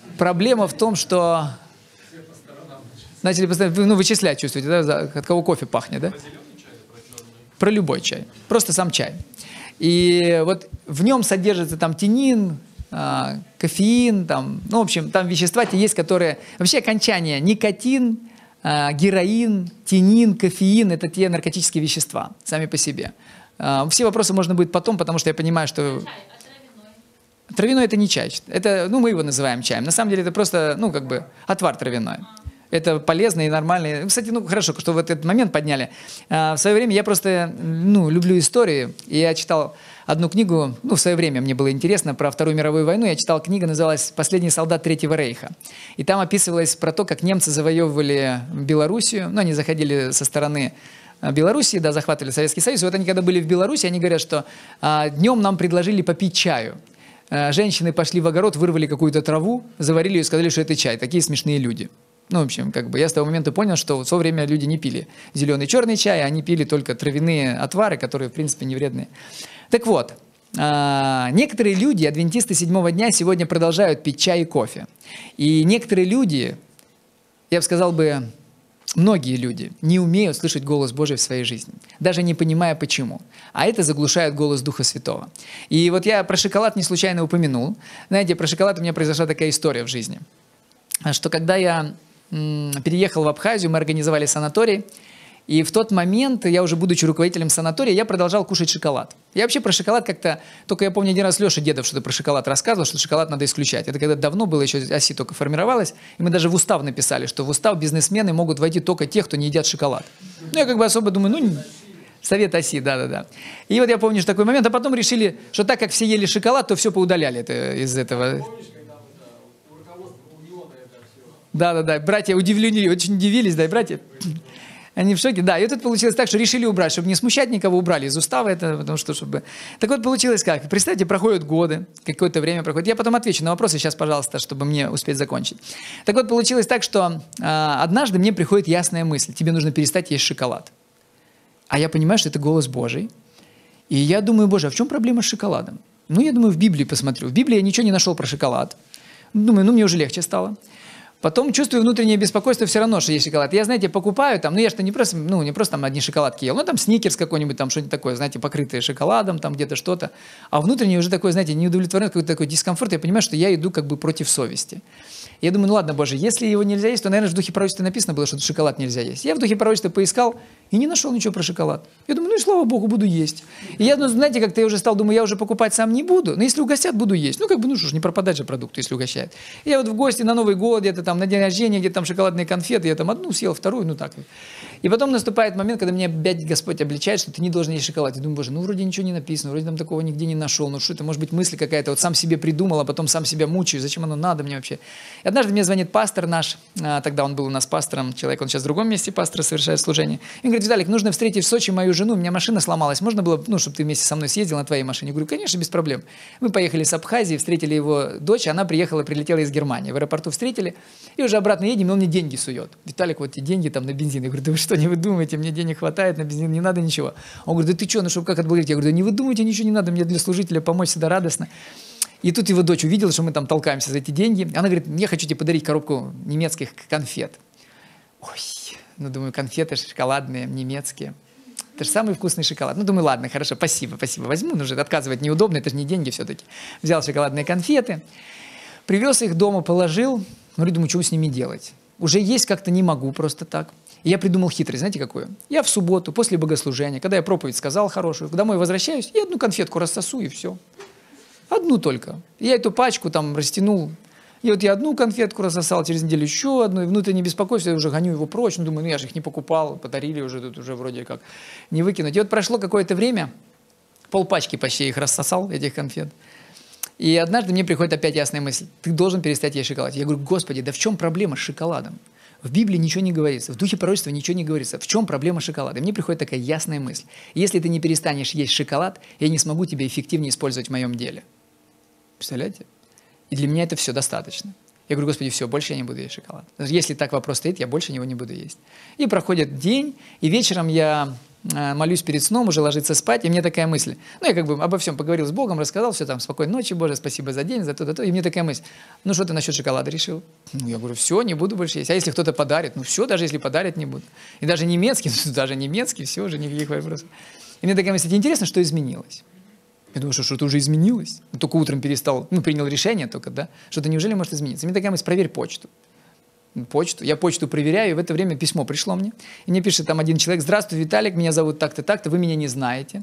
проблема в том, что начали постоянно, вычислять, чувствуете, да, от кого кофе пахнет, да? Про любой чай, просто сам чай. И вот в нем содержится там тенин, кофеин, там, ну, в общем, там вещества есть, которые... Вообще окончание никотин, героин, тенин, кофеин – это те наркотические вещества сами по себе. Все вопросы можно будет потом, потому что я понимаю, что... Чай, а травяной? Травяной – это не чай. Это, ну, мы его называем чаем. На самом деле это просто, ну, как бы отвар травяной. Это полезно и нормально. Кстати, ну, хорошо, что в этот момент подняли. В свое время я просто, ну, люблю истории. И я читал одну книгу, ну, в свое время мне было интересно, про Вторую мировую войну. Я читал книгу, называлась «Последний солдат Третьего рейха». И там описывалось про то, как немцы завоевывали Белоруссию. Ну, они заходили со стороны Белоруссии, да, захватывали Советский Союз. И вот они, когда были в Беларуси, они говорят, что днем нам предложили попить чаю. Женщины пошли в огород, вырвали какую-то траву, заварили ее и сказали, что это чай. Такие смешные люди. Ну, в общем, как бы я с того момента понял, что в то время люди не пили зеленый и черный чай, они пили только травяные отвары, которые, в принципе, не вредные. Так вот, некоторые люди, адвентисты седьмого дня, сегодня продолжают пить чай и кофе. И некоторые люди, я бы сказал бы, многие люди не умеют слышать голос Божий в своей жизни, даже не понимая почему. А это заглушает голос Духа Святого. И вот я про шоколад не случайно упомянул. Знаете, про шоколад у меня произошла такая история в жизни, что когда я переехал в Абхазию, мы организовали санаторий, и в тот момент, я уже будучи руководителем санатория, я продолжал кушать шоколад. Я вообще про шоколад как-то, только я помню, один раз Леша Дедов что-то про шоколад рассказывал, что шоколад надо исключать. Это когда давно было, еще ОСИ только формировалась, и мы даже в устав написали, что в устав бизнесмены могут войти только те, кто не едят шоколад. Ну, я как бы особо думаю, ну, совет ОСИ, да-да-да. И вот я помню, что такой момент, а потом решили, что так как все ели шоколад, то все поудаляли из этого. Да-да-да, братья удивлены, очень удивились, да, и братья, они в шоке. Да, и тут получилось так, что решили убрать, чтобы не смущать никого, убрали из устава это, потому что, чтобы... Так вот, получилось как? Представьте, проходят годы, какое-то время проходит. Я потом отвечу на вопросы сейчас, пожалуйста, чтобы мне успеть закончить. Так вот, получилось так, что однажды мне приходит ясная мысль, тебе нужно перестать есть шоколад. А я понимаю, что это голос Божий. И я думаю, Боже, а в чем проблема с шоколадом? Ну, я думаю, в Библии посмотрю. В Библии я ничего не нашел про шоколад. Думаю, ну, мне уже легче стало. Потом чувствую внутреннее беспокойство все равно, что есть шоколад. Я, знаете, покупаю там, ну я что не просто, ну не просто там одни шоколадки ел, ну там сникерс какой-нибудь, там что-нибудь такое, знаете, покрытое шоколадом, там где-то что-то. А внутренне уже такой, знаете, неудовлетворенность, какой-то такой дискомфорт. Я понимаю, что я иду как бы против совести. Я думаю, ну ладно, Боже, если его нельзя есть, то, наверное, в Духе пророчества написано было, что шоколад нельзя есть. Я в Духе пророчества поискал и не нашел ничего про шоколад. Я думаю, ну и слава Богу, буду есть. И я, ну, знаете, как-то я уже стал, думаю, я уже покупать сам не буду, но если угостят, буду есть. Ну как бы, ну что ж, не пропадать же продукты, если угощают. И я вот в гости на Новый год, где-то там на день рождения, где-то там шоколадные конфеты, я там одну съел, вторую, ну так. И потом наступает момент, когда меня опять Господь обличает, что ты не должен есть шоколад. Я думаю, Боже, ну вроде ничего не написано, вроде там такого нигде не нашел, ну что это, может быть, мысль какая-то, вот сам себе придумал, а потом сам себя мучаю, зачем оно надо мне вообще. И однажды мне звонит пастор наш, тогда он был у нас пастором, человек, он сейчас в другом месте пастора совершает служение. И он говорит, Виталик, нужно встретить в Сочи мою жену, у меня машина сломалась, можно было, ну, чтобы ты вместе со мной съездил на твоей машине? Я говорю, конечно, без проблем. Мы поехали с Абхазии, встретили его дочь, она прилетела из Германии, в аэропорту встретили, и уже обратно едем, и он мне деньги сует. Виталик, вот эти деньги там на бензин. Я говорю, да вы что, не выдумываете, мне денег хватает на бензин, не надо ничего. Он говорит, да ты что, ну чтобы как отблагодарить? Я говорю, да не выдумывайте, ничего не надо, мне для служителя помочь всегда радостно. И тут его дочь увидела, что мы там толкаемся за эти деньги. Она говорит, я хочу тебе подарить коробку немецких конфет. Ой, ну думаю, конфеты шоколадные, немецкие. Это же самый вкусный шоколад. Ну думаю, ладно, хорошо, спасибо, возьму. Ну же отказывать неудобно, это же не деньги все-таки. Взял шоколадные конфеты, привез их дома, положил. Ну, думаю, что с ними делать? Уже есть как-то не могу просто так. И я придумал хитрость, знаете какую? Я в субботу, после богослужения, когда я проповедь сказал хорошую, домой возвращаюсь, я одну конфетку рассосу и все. Одну только. Я эту пачку там растянул. И вот я одну конфетку рассосал, через неделю еще одну, и внутренне беспокойство, я уже гоню его прочь. Ну, думаю, ну я же их не покупал, подарили уже, тут уже вроде как не выкинуть. И вот прошло какое-то время, полпачки почти их рассосал, этих конфет. И однажды мне приходит опять ясная мысль, ты должен перестать есть шоколад. Я говорю, Господи, да в чем проблема с шоколадом? В Библии ничего не говорится, в Духе пророчества ничего не говорится. В чем проблема шоколада? И мне приходит такая ясная мысль. Если ты не перестанешь есть шоколад, я не смогу тебя эффективнее использовать в моем деле. Представляете? И для меня это все достаточно. Я говорю, Господи, все, больше я не буду есть шоколад. Если так вопрос стоит, я больше его не буду есть. И проходит день, и вечером я молюсь перед сном, уже ложиться спать, и мне такая мысль. Ну, я как бы обо всем поговорил с Богом, рассказал, все там, спокойной ночи, Боже, спасибо за день, за то, и мне такая мысль. Ну, что ты насчет шоколада решил? Ну, я говорю, все, не буду больше есть. А если кто-то подарит? Ну, все, даже если подарят, не буду. И даже немецкий, все, уже никаких вопросов. И мне такая мысль, тебе интересно, что изменилось? Я думаю, что что-то уже изменилось. Только утром перестал, принял решение только, да? Что-то неужели может измениться? И мне такая мысль, проверь почту. Я почту проверяю, и в это время письмо пришло мне. И мне пишет там один человек: здравствуй, Виталик, меня зовут так-то, так-то, вы меня не знаете.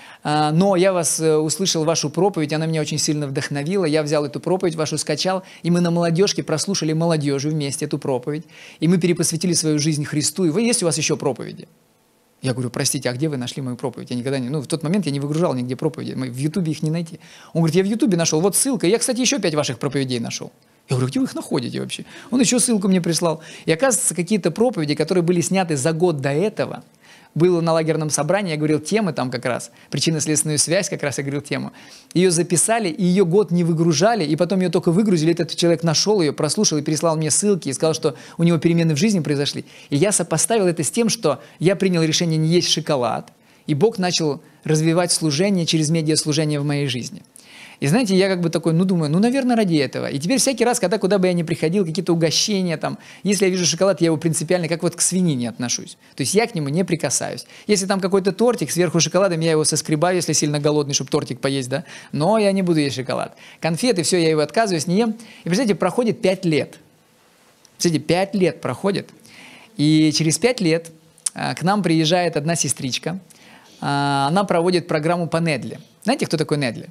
Но я вас услышал, вашу проповедь, она меня очень сильно вдохновила. Я взял эту проповедь вашу, скачал, и мы на молодежке прослушали молодежью вместе эту проповедь. И мы перепосвятили свою жизнь Христу. И есть у вас еще проповеди? Я говорю, простите, а где вы нашли мою проповедь? Я никогда не... в тот момент я не выгружал нигде проповеди. В Ютубе их не найти. Он говорит, я в Ютубе нашел, вот ссылка. Я, кстати, еще 5 ваших проповедей нашел. Я говорю, где вы их находите вообще? Он еще ссылку мне прислал. И оказывается, какие-то проповеди, которые были сняты за год до этого, было на лагерном собрании, я говорил темы там как раз, причинно-следственную связь как раз я говорил тему. Ее записали, и ее год не выгружали, и потом ее только выгрузили, этот человек нашел ее, прослушал и переслал мне ссылки, и сказал, что у него перемены в жизни произошли. И я сопоставил это с тем, что я принял решение не есть шоколад, и Бог начал развивать служение через медиаслужение в моей жизни. И знаете, я как бы такой, думаю, наверное, ради этого. И теперь всякий раз, куда бы я ни приходил, какие-то угощения, там, если я вижу шоколад, я его принципиально, как вот к свинине отношусь. То есть я к нему не прикасаюсь. Если там какой-то тортик, сверху шоколадом, я его соскребаю, если сильно голодный, чтобы тортик поесть, да. Но я не буду есть шоколад. Конфеты, все, я его отказываюсь, не ем. И, представляете, проходит 5 лет. Представляете, 5 лет проходит. И через 5 лет к нам приезжает одна сестричка. Она проводит программу по Недли. Знаете, кто такой Недли?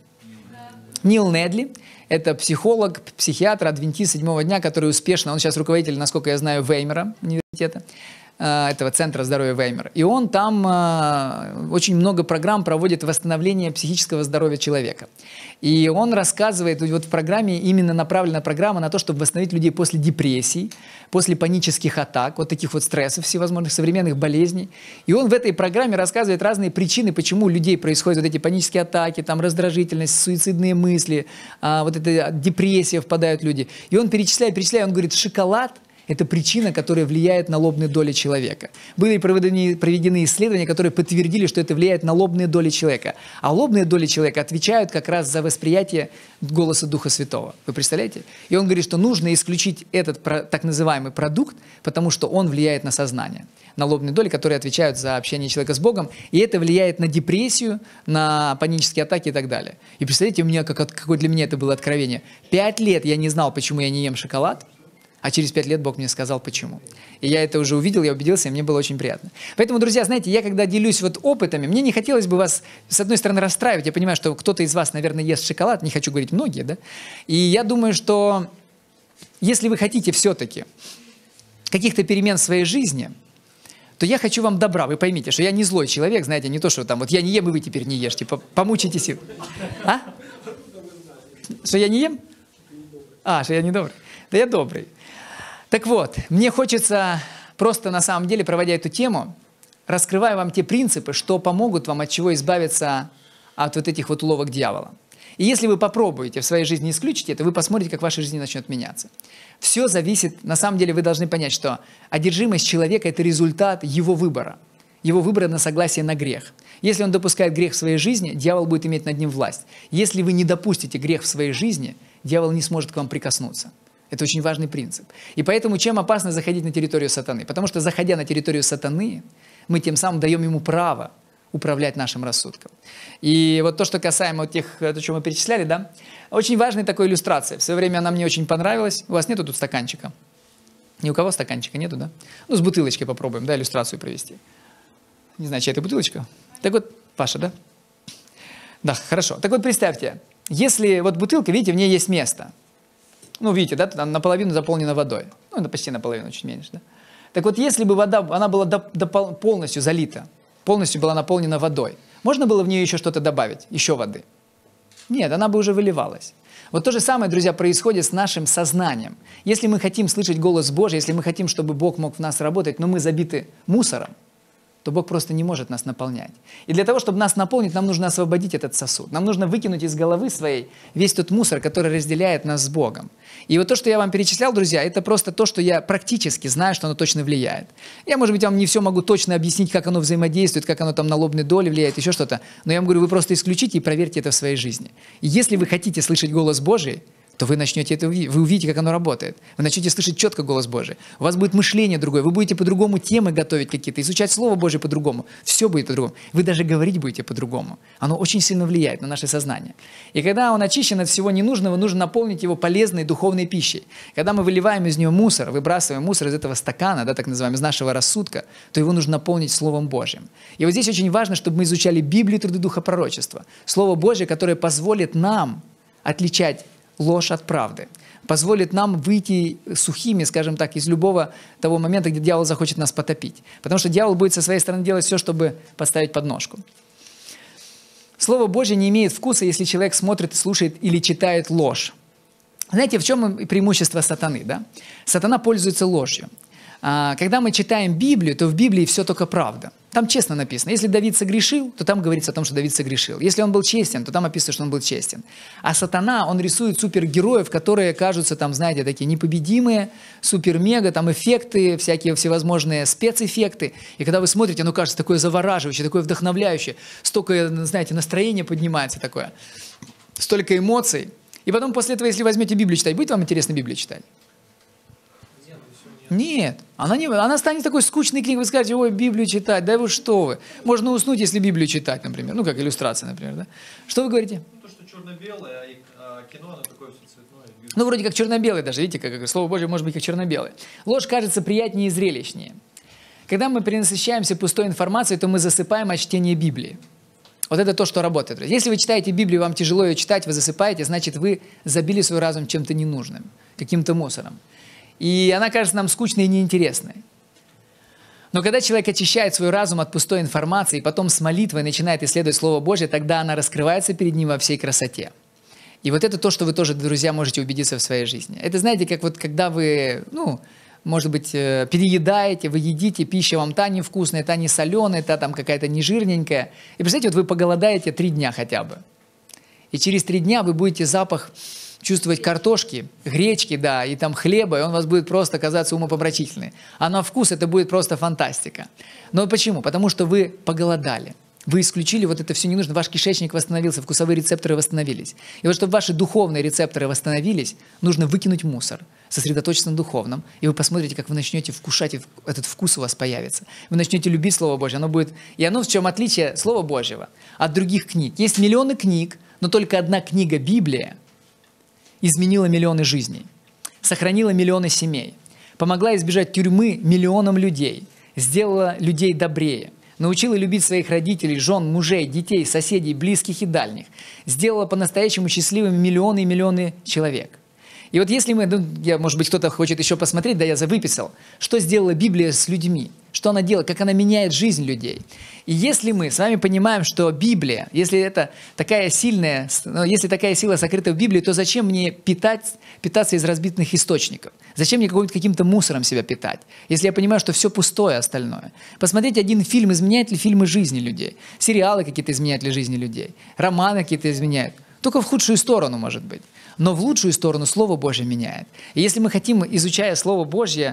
Нил Недли – это психолог, психиатр, адвентист 7-го дня, который успешно, он сейчас руководитель, насколько я знаю, Веймера университета, этого центра здоровья Веймер. И он там очень много программ проводит восстановление психического здоровья человека. И он рассказывает, вот в программе именно направлена программа на то, чтобы восстановить людей после депрессий, после панических атак, вот таких вот стрессов всевозможных, современных болезней. И он в этой программе рассказывает разные причины, почему у людей происходят вот эти панические атаки, там раздражительность, суицидные мысли, вот эта депрессия, впадают люди. И он перечисляет, он говорит, шоколад – это причина, которая влияет на лобные доли человека. Были проведены исследования, которые подтвердили, что это влияет на лобные доли человека. А лобные доли человека отвечают как раз за восприятие голоса Духа Святого. Вы представляете? И он говорит, что нужно исключить этот так называемый продукт, потому что он влияет на сознание, на лобные доли, которые отвечают за общение человека с Богом. И это влияет на депрессию, на панические атаки и так далее. И представляете, у меня какое для меня это было откровение. 5 лет я не знал, почему я не ем шоколад. А через 5 лет Бог мне сказал, почему. И я это уже увидел, я убедился, и мне было очень приятно. Поэтому, друзья, знаете, я когда делюсь вот опытами, мне не хотелось бы вас, с одной стороны, расстраивать. Я понимаю, что кто-то из вас, наверное, ест шоколад, не хочу говорить многие, да? И я думаю, что если вы хотите все-таки каких-то перемен в своей жизни, то я хочу вам добра. Вы поймите, что я не злой человек, знаете, не то, что там, вот я не ем, и вы теперь не ешьте, помучитесь. А? Что я не ем? Что я не добрый? Да я добрый. Так вот, мне хочется просто на самом деле, проводя эту тему, раскрывая вам те принципы, что помогут вам от чего избавиться от вот этих вот уловок дьявола. И если вы попробуете в своей жизни исключить это, вы посмотрите, как в вашей жизни начнет меняться. Все зависит, на самом деле вы должны понять, что одержимость человека – это результат его выбора на согласие на грех. Если он допускает грех в своей жизни, дьявол будет иметь над ним власть. Если вы не допустите грех в своей жизни, дьявол не сможет к вам прикоснуться. Это очень важный принцип. И поэтому чем опасно заходить на территорию сатаны? Потому что, заходя на территорию сатаны, мы тем самым даем ему право управлять нашим рассудком. И вот то, что касаемо тех, то, что мы перечисляли, да, очень важная такая иллюстрация. В свое время она мне очень понравилась. У вас нету тут стаканчика? Ни у кого стаканчика нету, да? Ну, с бутылочкой попробуем, да, иллюстрацию провести. Не знаю, чья это бутылочка? Так вот, Паша, да? Да, хорошо. Так вот, представьте, если вот бутылка, видите, в ней есть место. Ну, видите, да, она наполовину заполнена водой. Ну, это почти наполовину, чуть меньше, да? Так вот, если бы вода, она была полностью залита, полностью была наполнена водой, можно было в нее еще что-то добавить, еще воды? Нет, она бы уже выливалась. Вот то же самое, друзья, происходит с нашим сознанием. Если мы хотим слышать голос Божий, если мы хотим, чтобы Бог мог в нас работать, но мы забиты мусором, то Бог просто не может нас наполнять. И для того, чтобы нас наполнить, нам нужно освободить этот сосуд. Нам нужно выкинуть из головы своей весь тот мусор, который разделяет нас с Богом. И вот то, что я вам перечислял, друзья, это просто то, что я практически знаю, что оно точно влияет. Я, может быть, вам не все могу точно объяснить, как оно взаимодействует, как оно там на лобной доли влияет, еще что-то. Но я вам говорю, вы просто исключите и проверьте это в своей жизни. И если вы хотите слышать голос Божий, то вы начнете это увидеть, вы увидите, как оно работает. Вы начнете слышать четко голос Божий. У вас будет мышление другое, вы будете по-другому темы готовить какие-то, изучать Слово Божие по-другому. Все будет по-другому. Вы даже говорить будете по-другому. Оно очень сильно влияет на наше сознание. И когда он очищен от всего ненужного, нужно наполнить его полезной духовной пищей. Когда мы выливаем из нее мусор, выбрасываем мусор из этого стакана, да, так называемый, из нашего рассудка, то его нужно наполнить Словом Божьим. И вот здесь очень важно, чтобы мы изучали Библию, труды Духа Пророчества. Слово Божье, которое позволит нам отличать ложь от правды, позволит нам выйти сухими, скажем так, из любого того момента, где дьявол захочет нас потопить. Потому что дьявол будет со своей стороны делать все, чтобы поставить подножку. Слово Божье не имеет вкуса, если человек смотрит, слушает или читает ложь. Знаете, в чем преимущество сатаны? Да? Сатана пользуется ложью. Когда мы читаем Библию, то в Библии все только правда. Там честно написано. Если Давид согрешил, то там говорится о том, что Давид согрешил. Если он был честен, то там описано, что он был честен. А сатана, он рисует супергероев, которые кажутся там, знаете, такие непобедимые, супер-мега, там эффекты, всякие всевозможные спецэффекты. И когда вы смотрите, оно кажется такое завораживающее, такое вдохновляющее. Столько, знаете, настроение поднимается такое. Столько эмоций. И потом после этого, если возьмете Библию читать, будет вам интересно Библию читать? Нет, она станет такой скучной книгой, вы скажете, ой, Библию читать, да вы что вы. Можно уснуть, если Библию читать, например, ну как иллюстрация, например, да? Что вы говорите? То, что черно-белое, а кино, оно такое все цветное. Ну вроде как черно-белое даже, видите, как Слово Божье может быть как черно-белое. Ложь кажется приятнее и зрелищнее. Когда мы перенасыщаемся пустой информацией, то мы засыпаем от чтения Библии. Вот это то, что работает. Если вы читаете Библию, вам тяжело ее читать, вы засыпаете, значит, вы забили свой разум чем-то ненужным, каким-то мусором. И она кажется нам скучной и неинтересной. Но когда человек очищает свой разум от пустой информации и потом с молитвой начинает исследовать Слово Божье, тогда она раскрывается перед ним во всей красоте. И вот это то, что вы тоже, друзья, можете убедиться в своей жизни. Это, знаете, как вот когда вы, может быть, переедаете, вы едите, пища вам та невкусная, та не соленая, та там какая-то не жирненькая. И представьте, вот вы поголодаете 3 дня хотя бы. И через 3 дня вы будете запах чувствовать картошки, гречки, да, и там хлеба, и он у вас будет просто казаться умопомрачительный. А на вкус это будет просто фантастика. Но почему? Потому что вы поголодали. Вы исключили вот это все не нужно, ваш кишечник восстановился, вкусовые рецепторы восстановились. И вот чтобы ваши духовные рецепторы восстановились, нужно выкинуть мусор, сосредоточиться на духовном, и вы посмотрите, как вы начнете вкушать, и этот вкус у вас появится. Вы начнете любить Слово Божье, оно будет... И оно в чем отличие Слова Божьего от других книг. Есть миллионы книг, но только одна книга, Библия, изменила миллионы жизней, сохранила миллионы семей, помогла избежать тюрьмы миллионам людей, сделала людей добрее, научила любить своих родителей, жен, мужей, детей, соседей, близких и дальних, сделала по-настоящему счастливыми миллионы и миллионы человек. И вот если мы, может быть, кто-то хочет еще посмотреть, да, я выписал, что сделала Библия с людьми, что она делает, как она меняет жизнь людей. И если мы с вами понимаем, что Библия, если это такая сильная, если такая сила сокрыта в Библии, то зачем мне питаться из разбитых источников? Зачем мне каким-то мусором себя питать, если я понимаю, что все пустое остальное? Посмотрите один фильм, изменяет ли фильмы жизни людей, сериалы какие-то изменяют ли жизни людей, романы какие-то изменяют. Только в худшую сторону, может быть. Но в лучшую сторону Слово Божье меняет. И если мы хотим, изучая Слово Божье,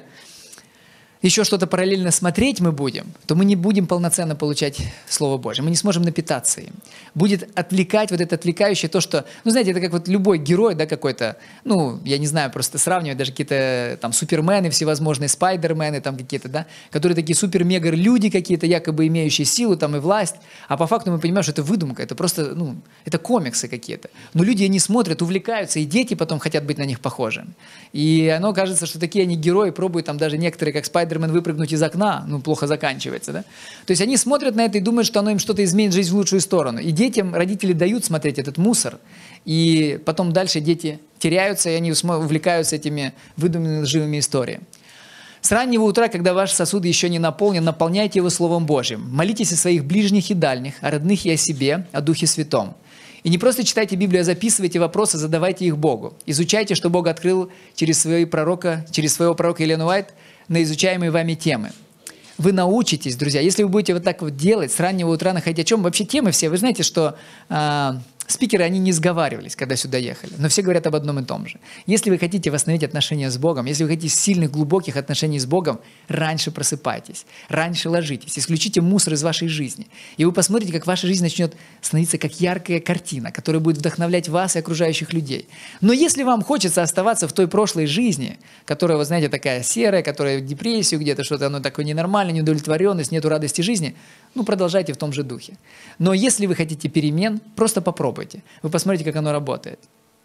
еще что-то параллельно смотреть мы будем, то мы не будем полноценно получать Слово Божье. Мы не сможем напитаться им. Будет отвлекать, вот это отвлекающее то, что... знаете, это как вот любой герой, да, какой-то... я не знаю, просто сравнивать даже какие-то там супермены всевозможные, спайдермены там какие-то, да, которые такие супер-мега-люди какие-то, якобы имеющие силу там и власть. А по факту мы понимаем, что это выдумка, это просто, это комиксы какие-то. Но люди они смотрят, увлекаются, и дети потом хотят быть на них похожими. И оно кажется, что такие они герои, пробуют там даже некоторые, как Спайдермен, выпрыгнуть из окна, плохо заканчивается, да? То есть они смотрят на это и думают, что оно им что-то изменит жизнь в лучшую сторону. И детям родители дают смотреть этот мусор, и потом дальше дети теряются, и они увлекаются этими выдуманными лживыми историями. С раннего утра, когда ваш сосуд еще не наполнен, наполняйте его Словом Божьим. Молитесь о своих ближних и дальних, о родных и о себе, о Духе Святом. И не просто читайте Библию, а записывайте вопросы, задавайте их Богу. Изучайте, что Бог открыл через своего пророка Елену Уайт, на изучаемые вами темы. вы научитесь, друзья, если вы будете вот так вот делать, с раннего утра находить о чем, вообще темы все, вы знаете, что спикеры, они не сговаривались, когда сюда ехали, но все говорят об одном и том же. Если вы хотите восстановить отношения с Богом, если вы хотите сильных, глубоких отношений с Богом, раньше просыпайтесь, раньше ложитесь, исключите мусор из вашей жизни. И вы посмотрите, как ваша жизнь начнет становиться как яркая картина, которая будет вдохновлять вас и окружающих людей. Но если вам хочется оставаться в той прошлой жизни, которая, вы знаете, такая серая, которая в депрессию где-то, что-то оно такое ненормальное, неудовлетворенность, нету радости жизни, ну, продолжайте в том же духе. Но если вы хотите перемен, просто попробуйте. Вы посмотрите, как оно работает.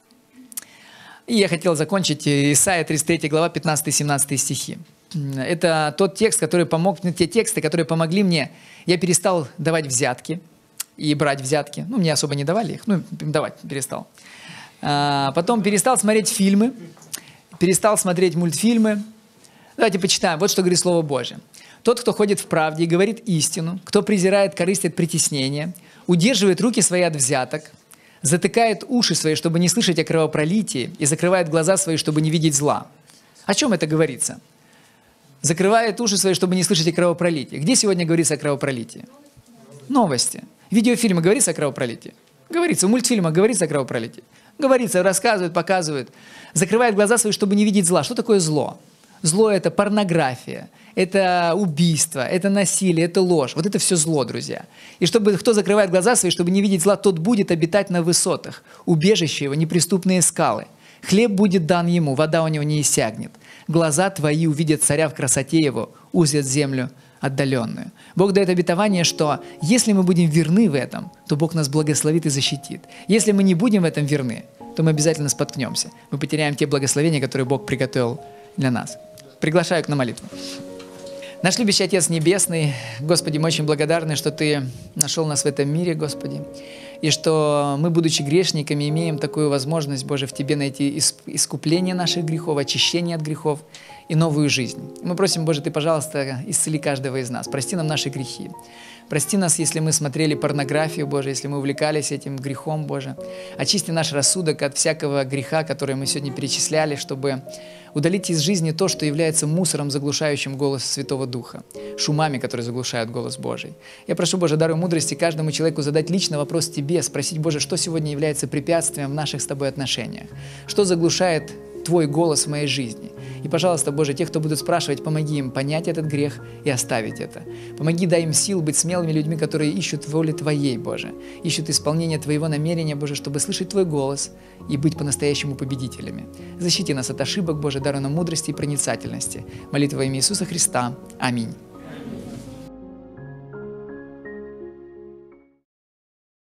И я хотел закончить Исайя 33 глава 15-17 стихи. Это тот текст, который помог, те тексты, которые помогли мне. Я перестал давать взятки и брать взятки. Ну, мне особо не давали их, ну, давать перестал. Потом перестал смотреть фильмы, перестал смотреть мультфильмы. Давайте почитаем. Вот что говорит Слово Божие. Тот, кто ходит в правде и говорит истину, кто презирает корысть от притеснения, удерживает руки свои от взяток, затыкает уши свои, чтобы не слышать о кровопролитии, и закрывает глаза свои, чтобы не видеть зла. О чем это говорится? Закрывает уши свои, чтобы не слышать о кровопролитии. Где сегодня говорится о кровопролитии? Новости. Видеофильмы говорится о кровопролитии? Говорится. В мультфильмах говорится о кровопролитии? Говорится, рассказывают, показывают. Закрывает глаза свои, чтобы не видеть зла. Что такое зло? Зло – это порнография, это убийство, это насилие, это ложь. Вот это все зло, друзья. И чтобы кто закрывает глаза свои, чтобы не видеть зла, тот будет обитать на высотах. Убежище его – неприступные скалы. Хлеб будет дан ему, вода у него не иссякнет. Глаза твои увидят царя в красоте его, узрят землю отдаленную. Бог дает обетование, что если мы будем верны в этом, то Бог нас благословит и защитит. Если мы не будем в этом верны, то мы обязательно споткнемся. Мы потеряем те благословения, которые Бог приготовил для нас. Приглашаю на молитву. Наш любящий Отец Небесный, Господи, мы очень благодарны, что Ты нашел нас в этом мире, Господи, и что мы, будучи грешниками, имеем такую возможность, Боже, в Тебе найти искупление наших грехов, очищение от грехов и новую жизнь. Мы просим, Боже, Ты, пожалуйста, исцели каждого из нас, прости нам наши грехи. Прости нас, если мы смотрели порнографию, Боже, если мы увлекались этим грехом, Боже. Очисти наш рассудок от всякого греха, который мы сегодня перечисляли, чтобы удалить из жизни то, что является мусором, заглушающим голос Святого Духа, шумами, которые заглушают голос Божий. Я прошу, Боже, даруй мудрости каждому человеку задать лично вопрос Тебе, спросить, Боже, что сегодня является препятствием в наших с Тобой отношениях, что заглушает Твой голос в моей жизни. И, пожалуйста, Боже, тех, кто будут спрашивать, помоги им понять этот грех и оставить это. Помоги, дай им сил быть смелыми людьми, которые ищут воли Твоей, Боже, ищут исполнение Твоего намерения, Боже, чтобы слышать Твой голос и быть по-настоящему победителями. Защити нас от ошибок, Боже, даруй нам мудрости и проницательности. Молитва во имя Иисуса Христа. Аминь.